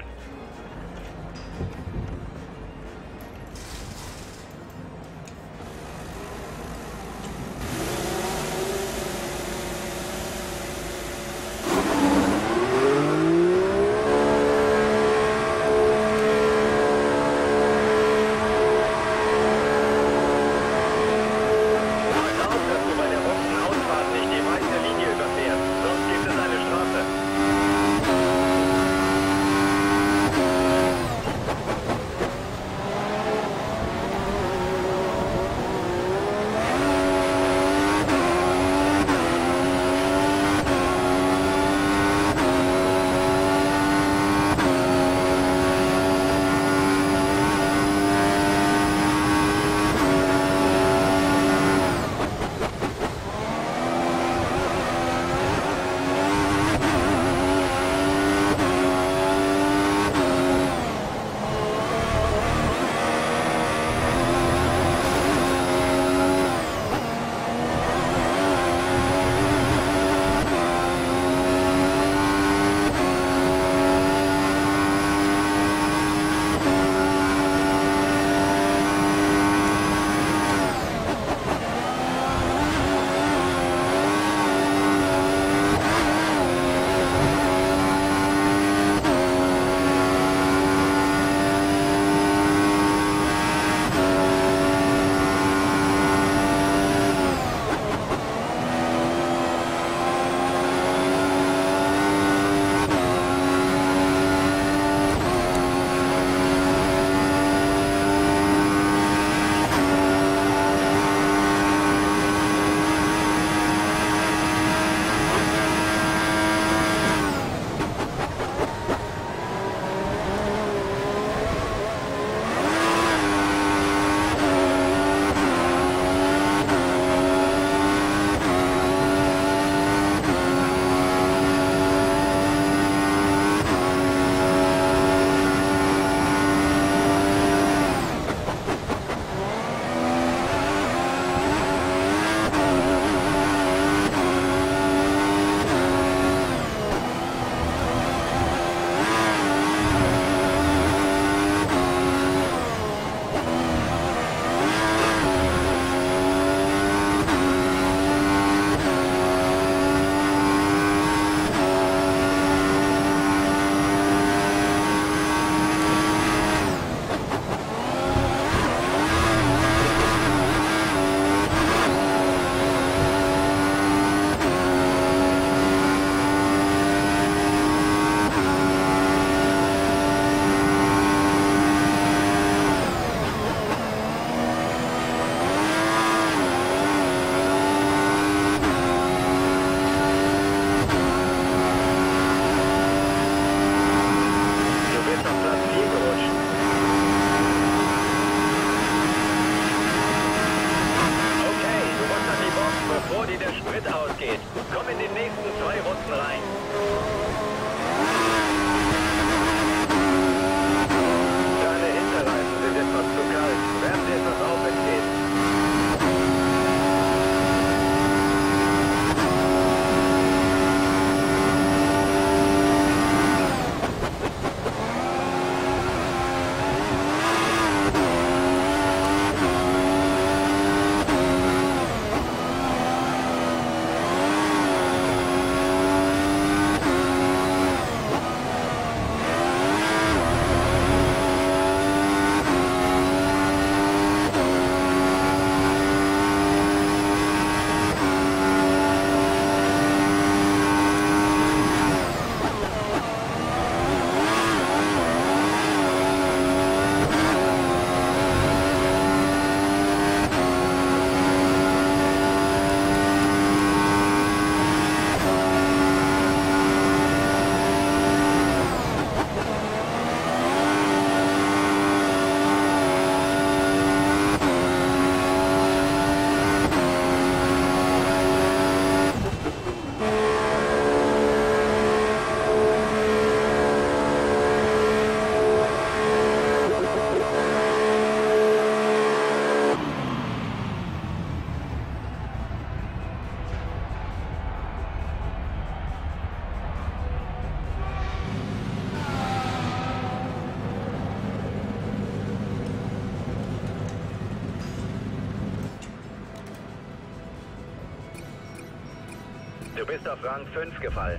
bist auf Rang 5 gefallen.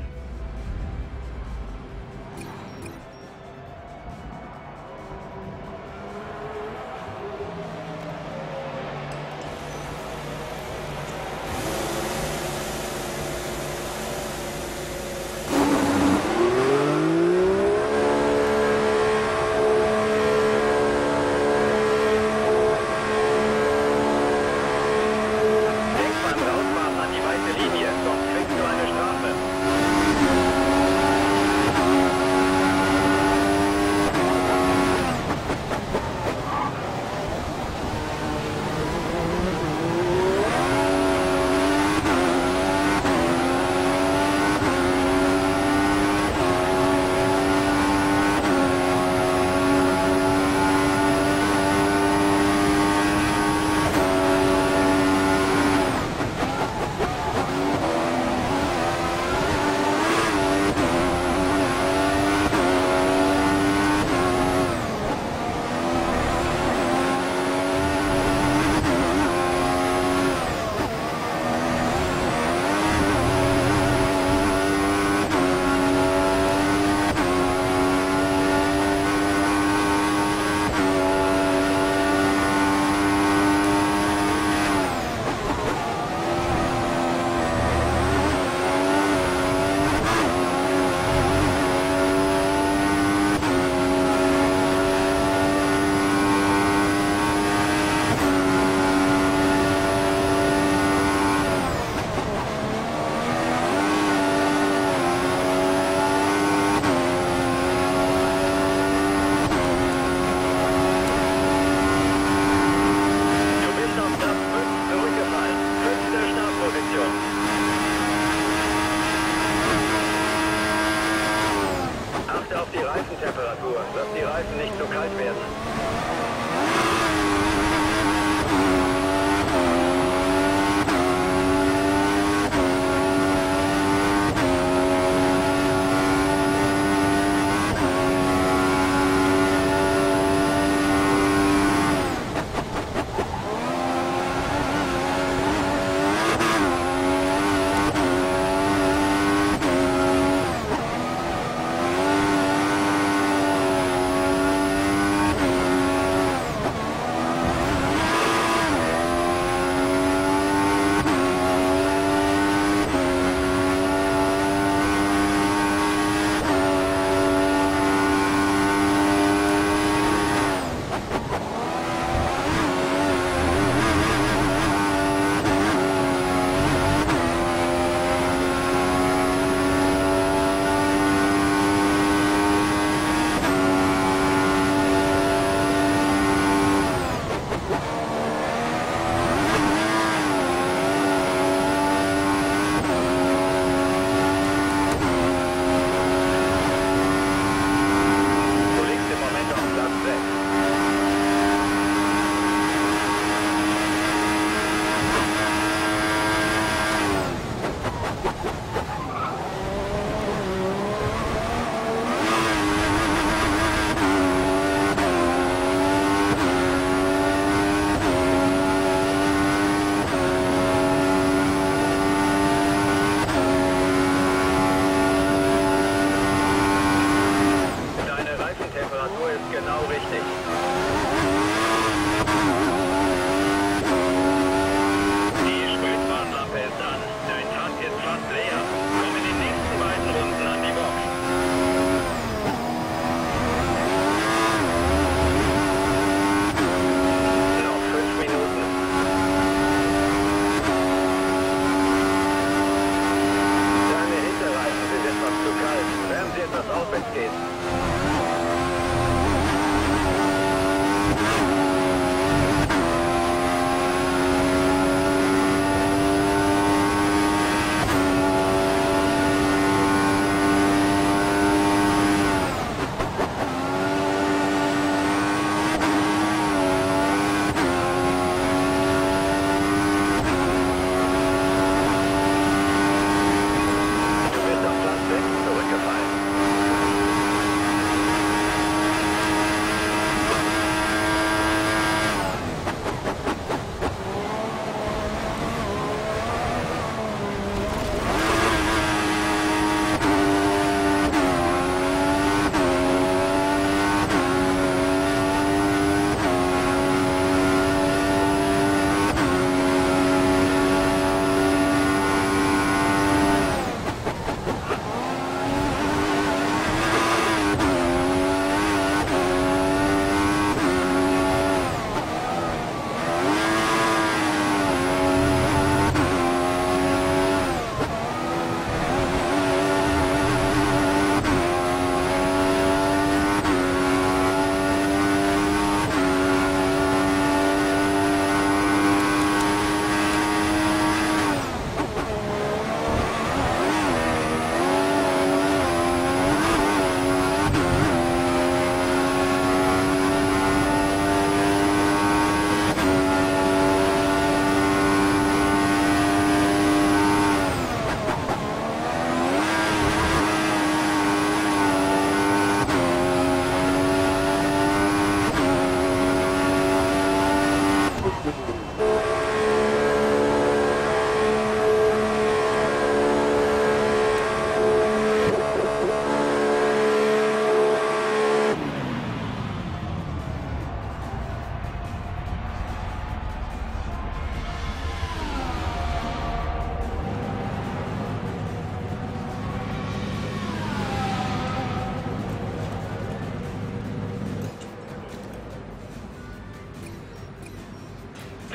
Lass die Reifen nicht zu kalt werden.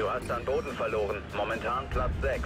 Du hast an Boden verloren. Momentan Platz 6.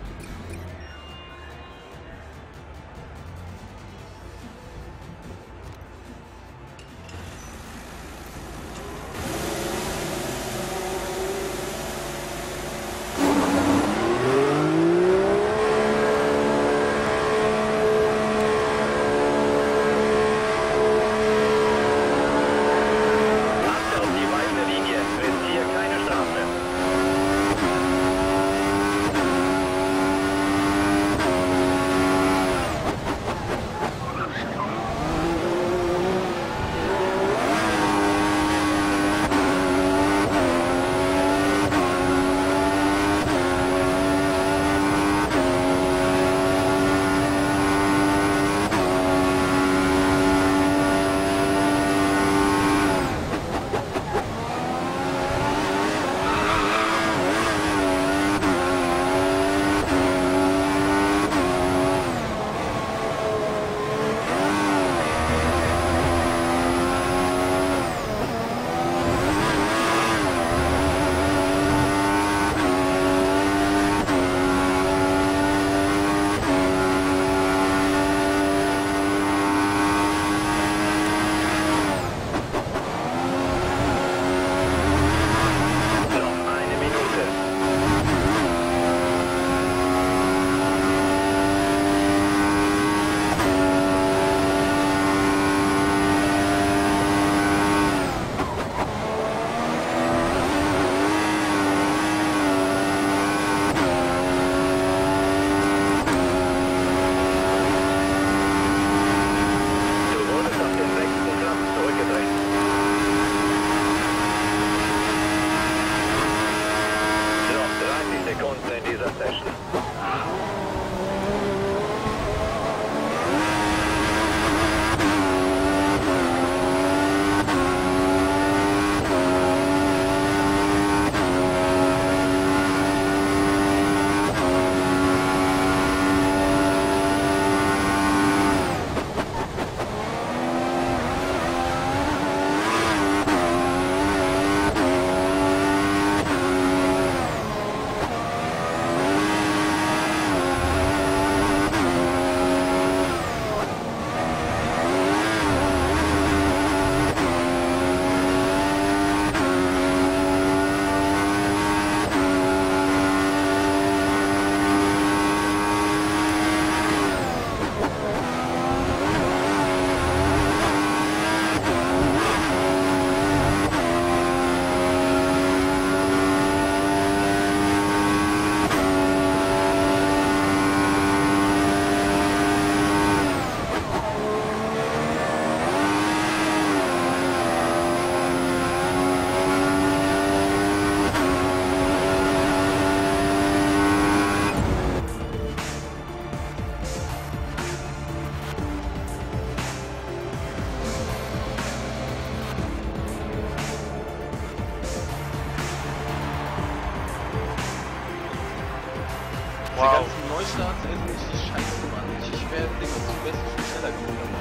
Diese ganzen Neustarts sind richtig scheiße, Mann. Ich wäre dem zum besten viel schneller geworden,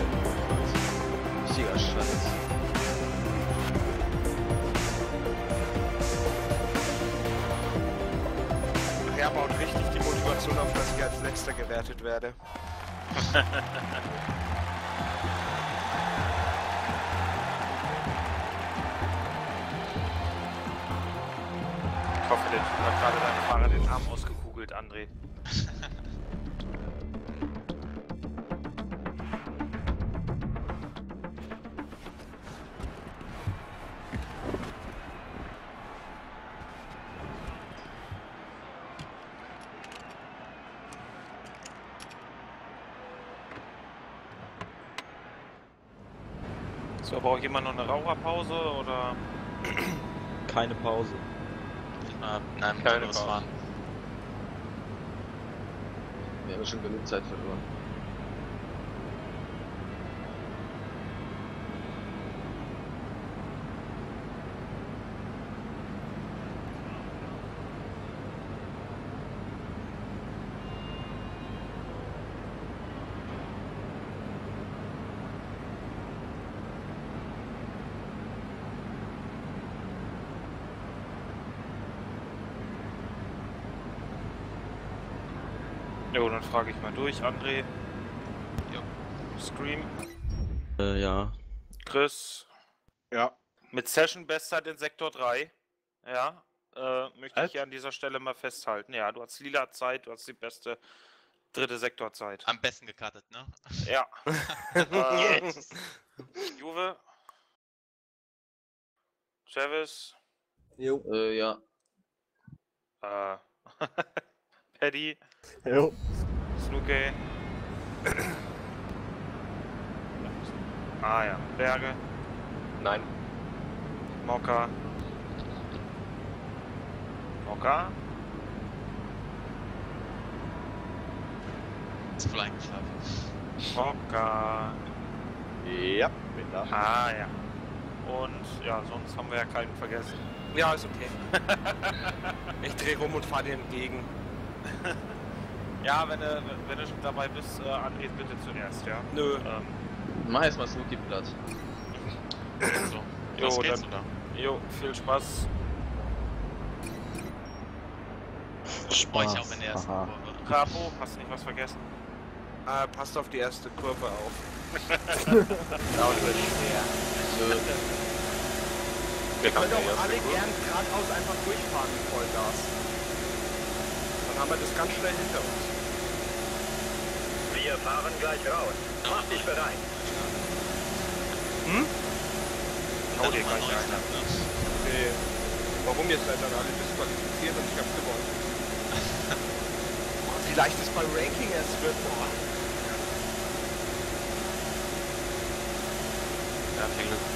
Alter. Richtiger Scheiß. Er baut richtig die Motivation auf, dass ich als Letzter gewertet werde. Ich hoffe, der Typ hat gerade deinem Fahrer den Arm ausgekugelt, André. So, braucht jemand noch eine Raucherpause oder? Keine Pause. Nein, keine Pause. Fahren. Wir haben schon genug Zeit verloren. Jo, dann frage ich mal durch, André. Jo. Scream. Ja. Chris. Ja. Mit Session Bestzeit in Sektor 3. Ja. Möchte ich hier an dieser Stelle mal festhalten. Ja, du hast lila Zeit, du hast die beste dritte Sektorzeit. Am besten gekartet, ne? Ja. Juve. Travis. Jo. Ja. Paddy. Jo. Snooke. Ah ja. Berge. Nein. Mokka. Mokka. Ist wohl eingeschlafen. Mokka. Ja, bin da. Ah ja. Und ja, sonst haben wir ja keinen vergessen. Ja, ist okay. Ich drehe rum und fahre dir entgegen. Ja, wenn du schon dabei bist, André, bitte zuerst, ja? Nö. Mach erstmal Snooki platt. So, los geht's, dann, oder? Jo, viel Spaß. Speicher auch in der ersten Kurve. Capo, hast du nicht was vergessen? Passt auf die erste Kurve auf. Da wird schwer. Wir können auch alle gern geradeaus einfach durchfahren mit Vollgas. Dann haben wir das ganz schnell hinter uns. Wir fahren gleich raus. Mach dich bereit. Hm? Hau dir gleich ein. Okay. Warum ihr seid dann alle disqualifiziert und ich hab gewonnen? Oh, wie leicht es bei Ranking erst wird, boah. Ja, viel Glück.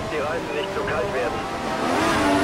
die Reifen nicht zu kalt werden.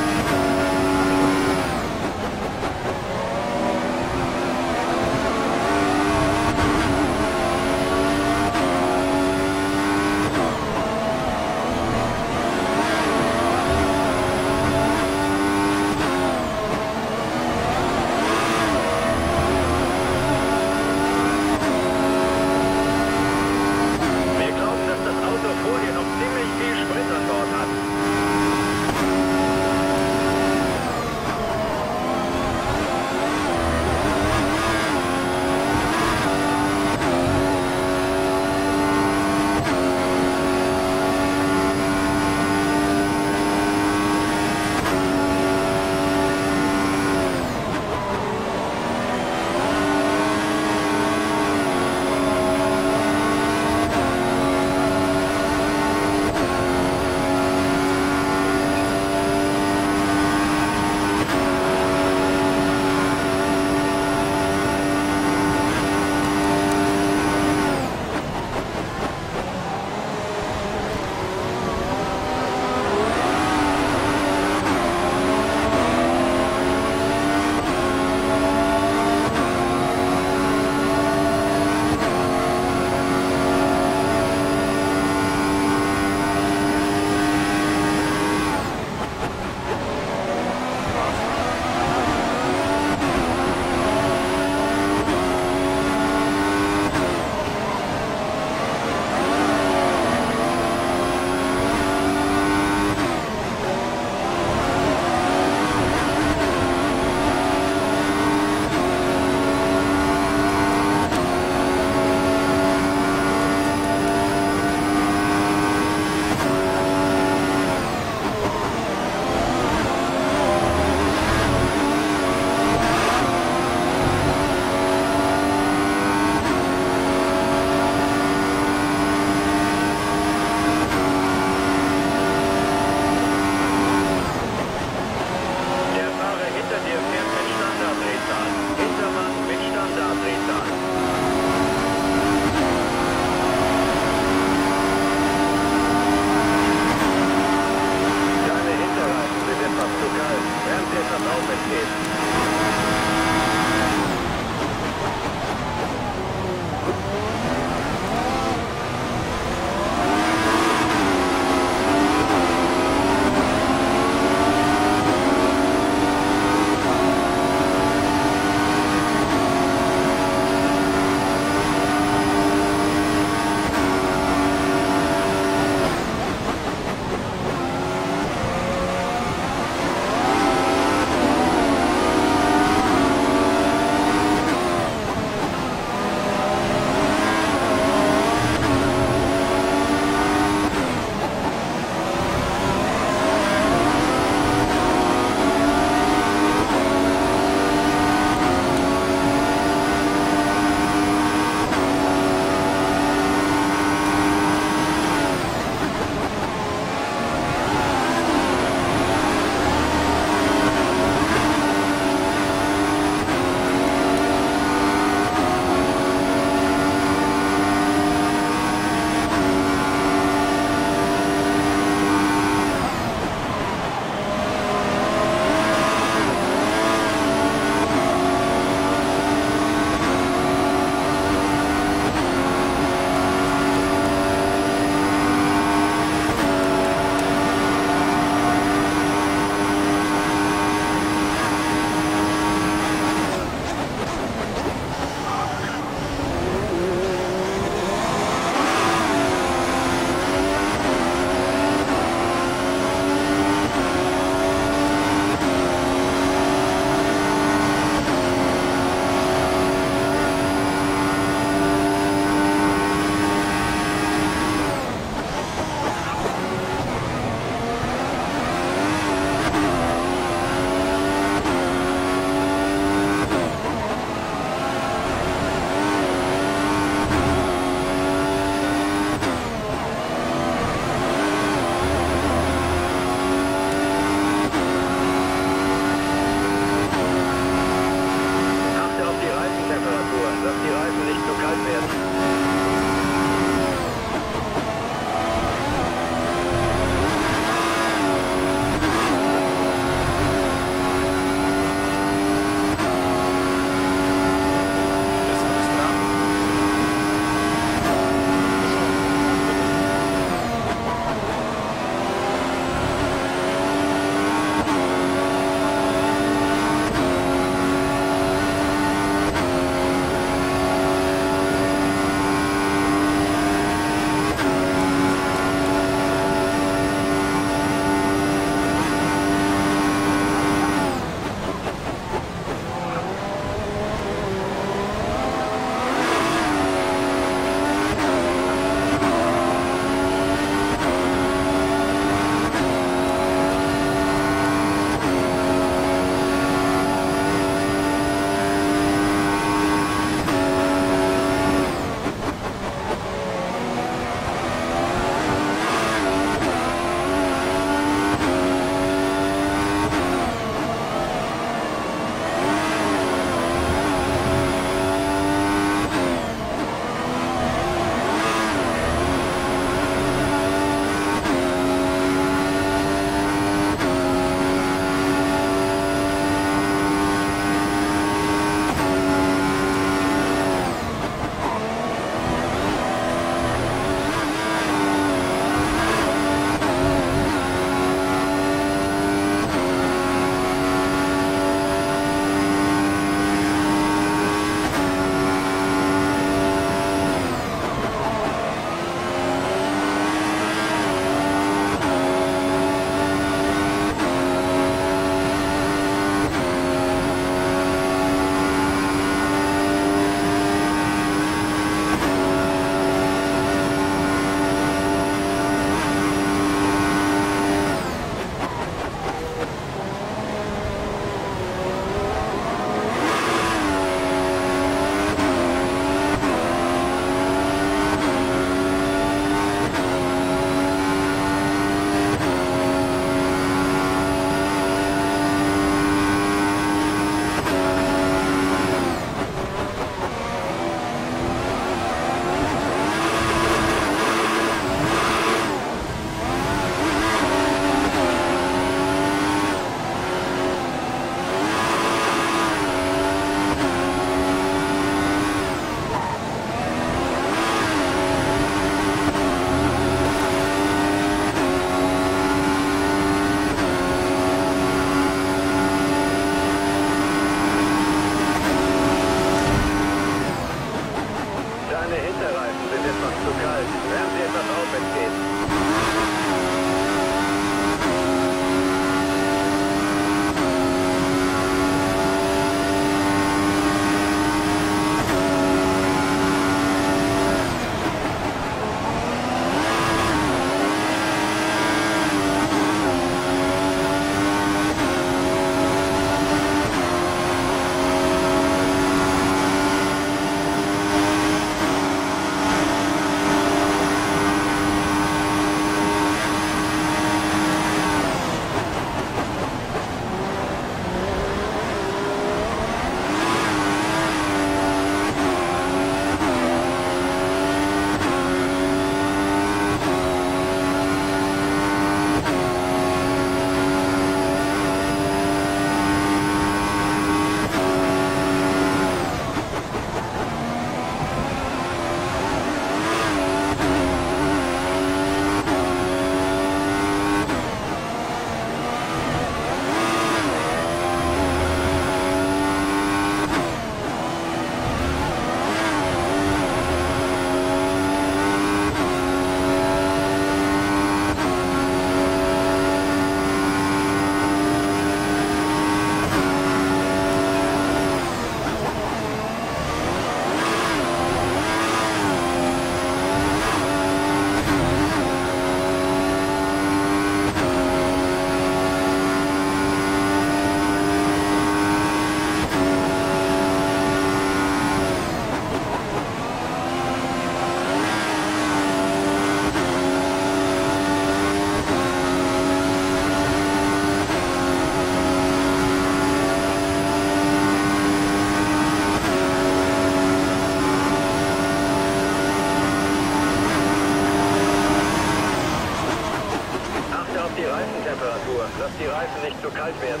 Reparatur. Lass die Reifen nicht zu kalt werden.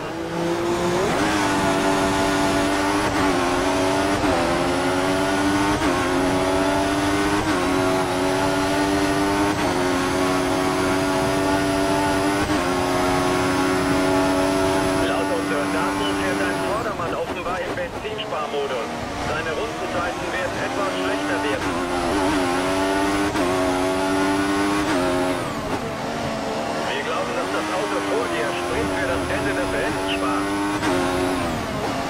Laut unseren Daten fährt ein Vordermann offenbar im Benzinsparmodus. Seine Rundenzeiten werden etwas schlechter werden. Wir glauben, dass das Auto vor dir Sprit für das Ende des Rennens spart.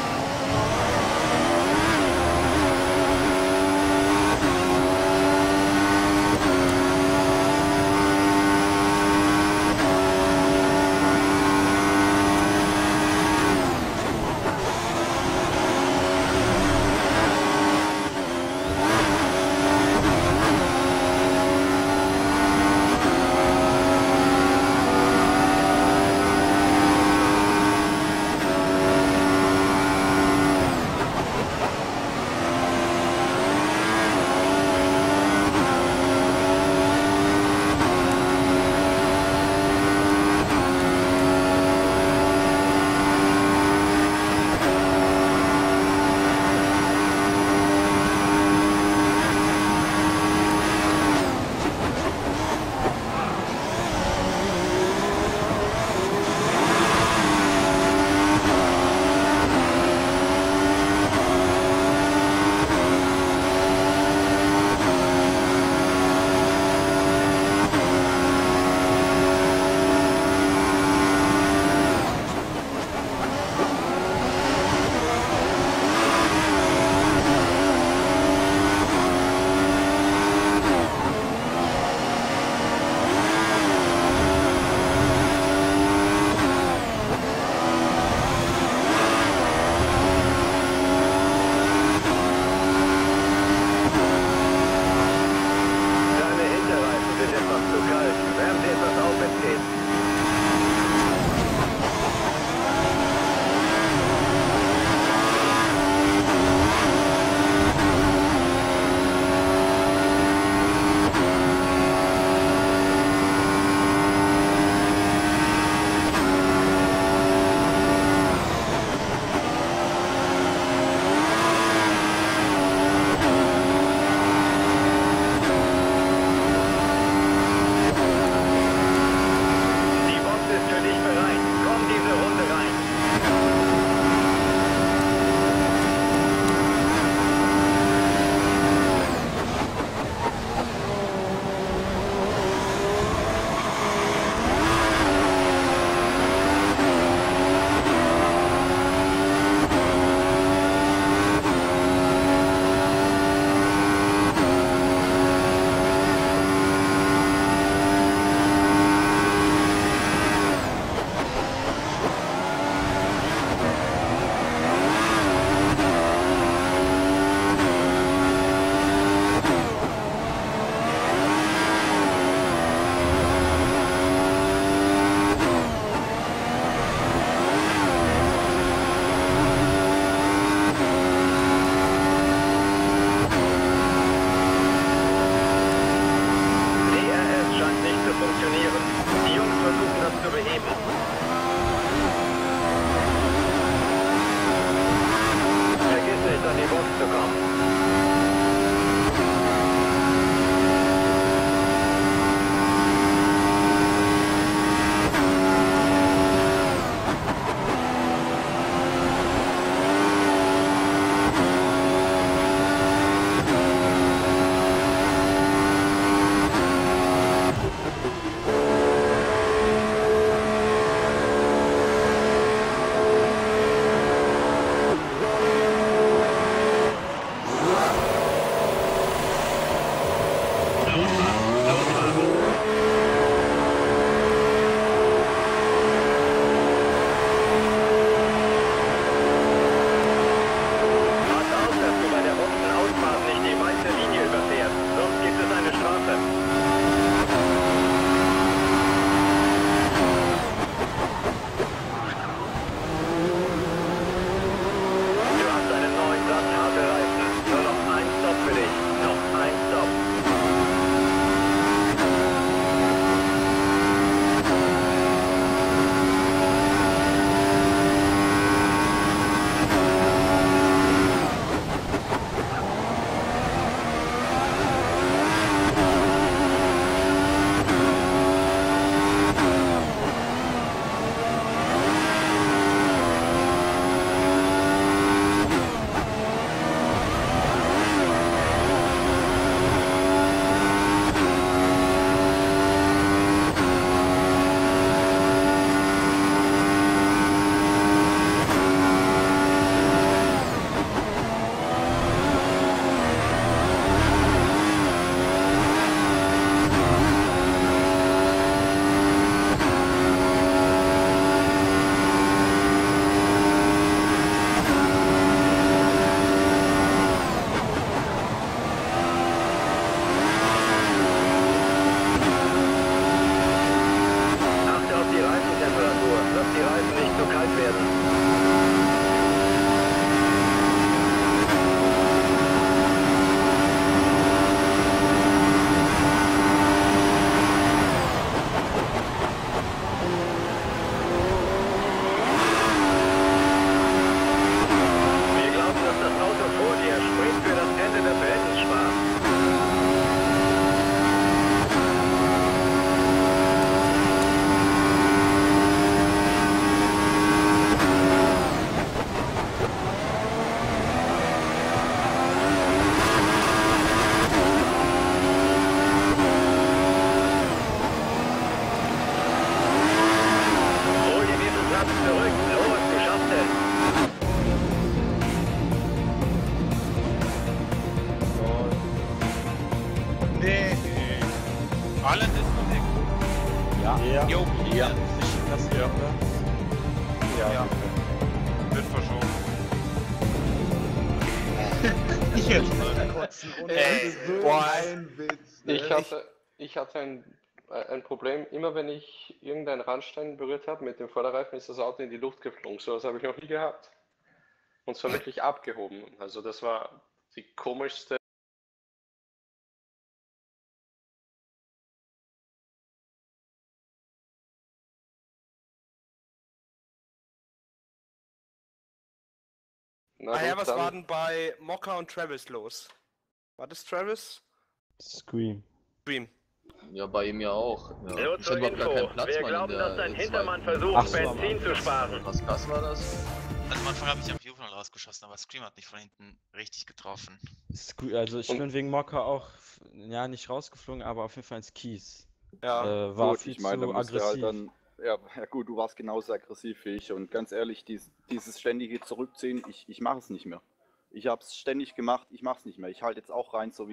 Alle Disconnect. Ja. Jo, Ja. Das hier, oder? Ja. Wird verschoben. Ich jetzt mal kotzen ohne boah, ein Witz. Ne? Ich hatte ein Problem, immer wenn ich irgendeinen Randstein berührt habe mit dem Vorderreifen, ist das Auto in die Luft geflogen. So was habe ich noch nie gehabt. Und zwar wirklich abgehoben. Also das war die komischste. Na Ah ja, gut, was dann- war denn bei Mokka und Travis los? War das Travis? Scream. Scream. Ja, bei ihm ja auch. Ja. Nur Ich zur hatte überhaupt gar Info. keinen Platz, Wir Mann, glauben, in dass dein der Hintermann zweiten- versucht, Ach so, Benzin zu sparen. Was krass war das? Also am Anfang habe ich am Juvenal rausgeschossen, aber Scream hat mich von hinten richtig getroffen. Also ich bin wegen Mokka auch, ja, nicht rausgeflogen, aber auf jeden Fall ins Kies. Ja. War Gut, viel ich meine, zu da musst du aggressiv. halt dann. Ja, gut, du warst genauso aggressiv wie ich. Und ganz ehrlich, dieses ständige Zurückziehen, ich mache es nicht mehr. Ich habe es ständig gemacht, ich mache es nicht mehr. Ich halte jetzt auch rein, so wie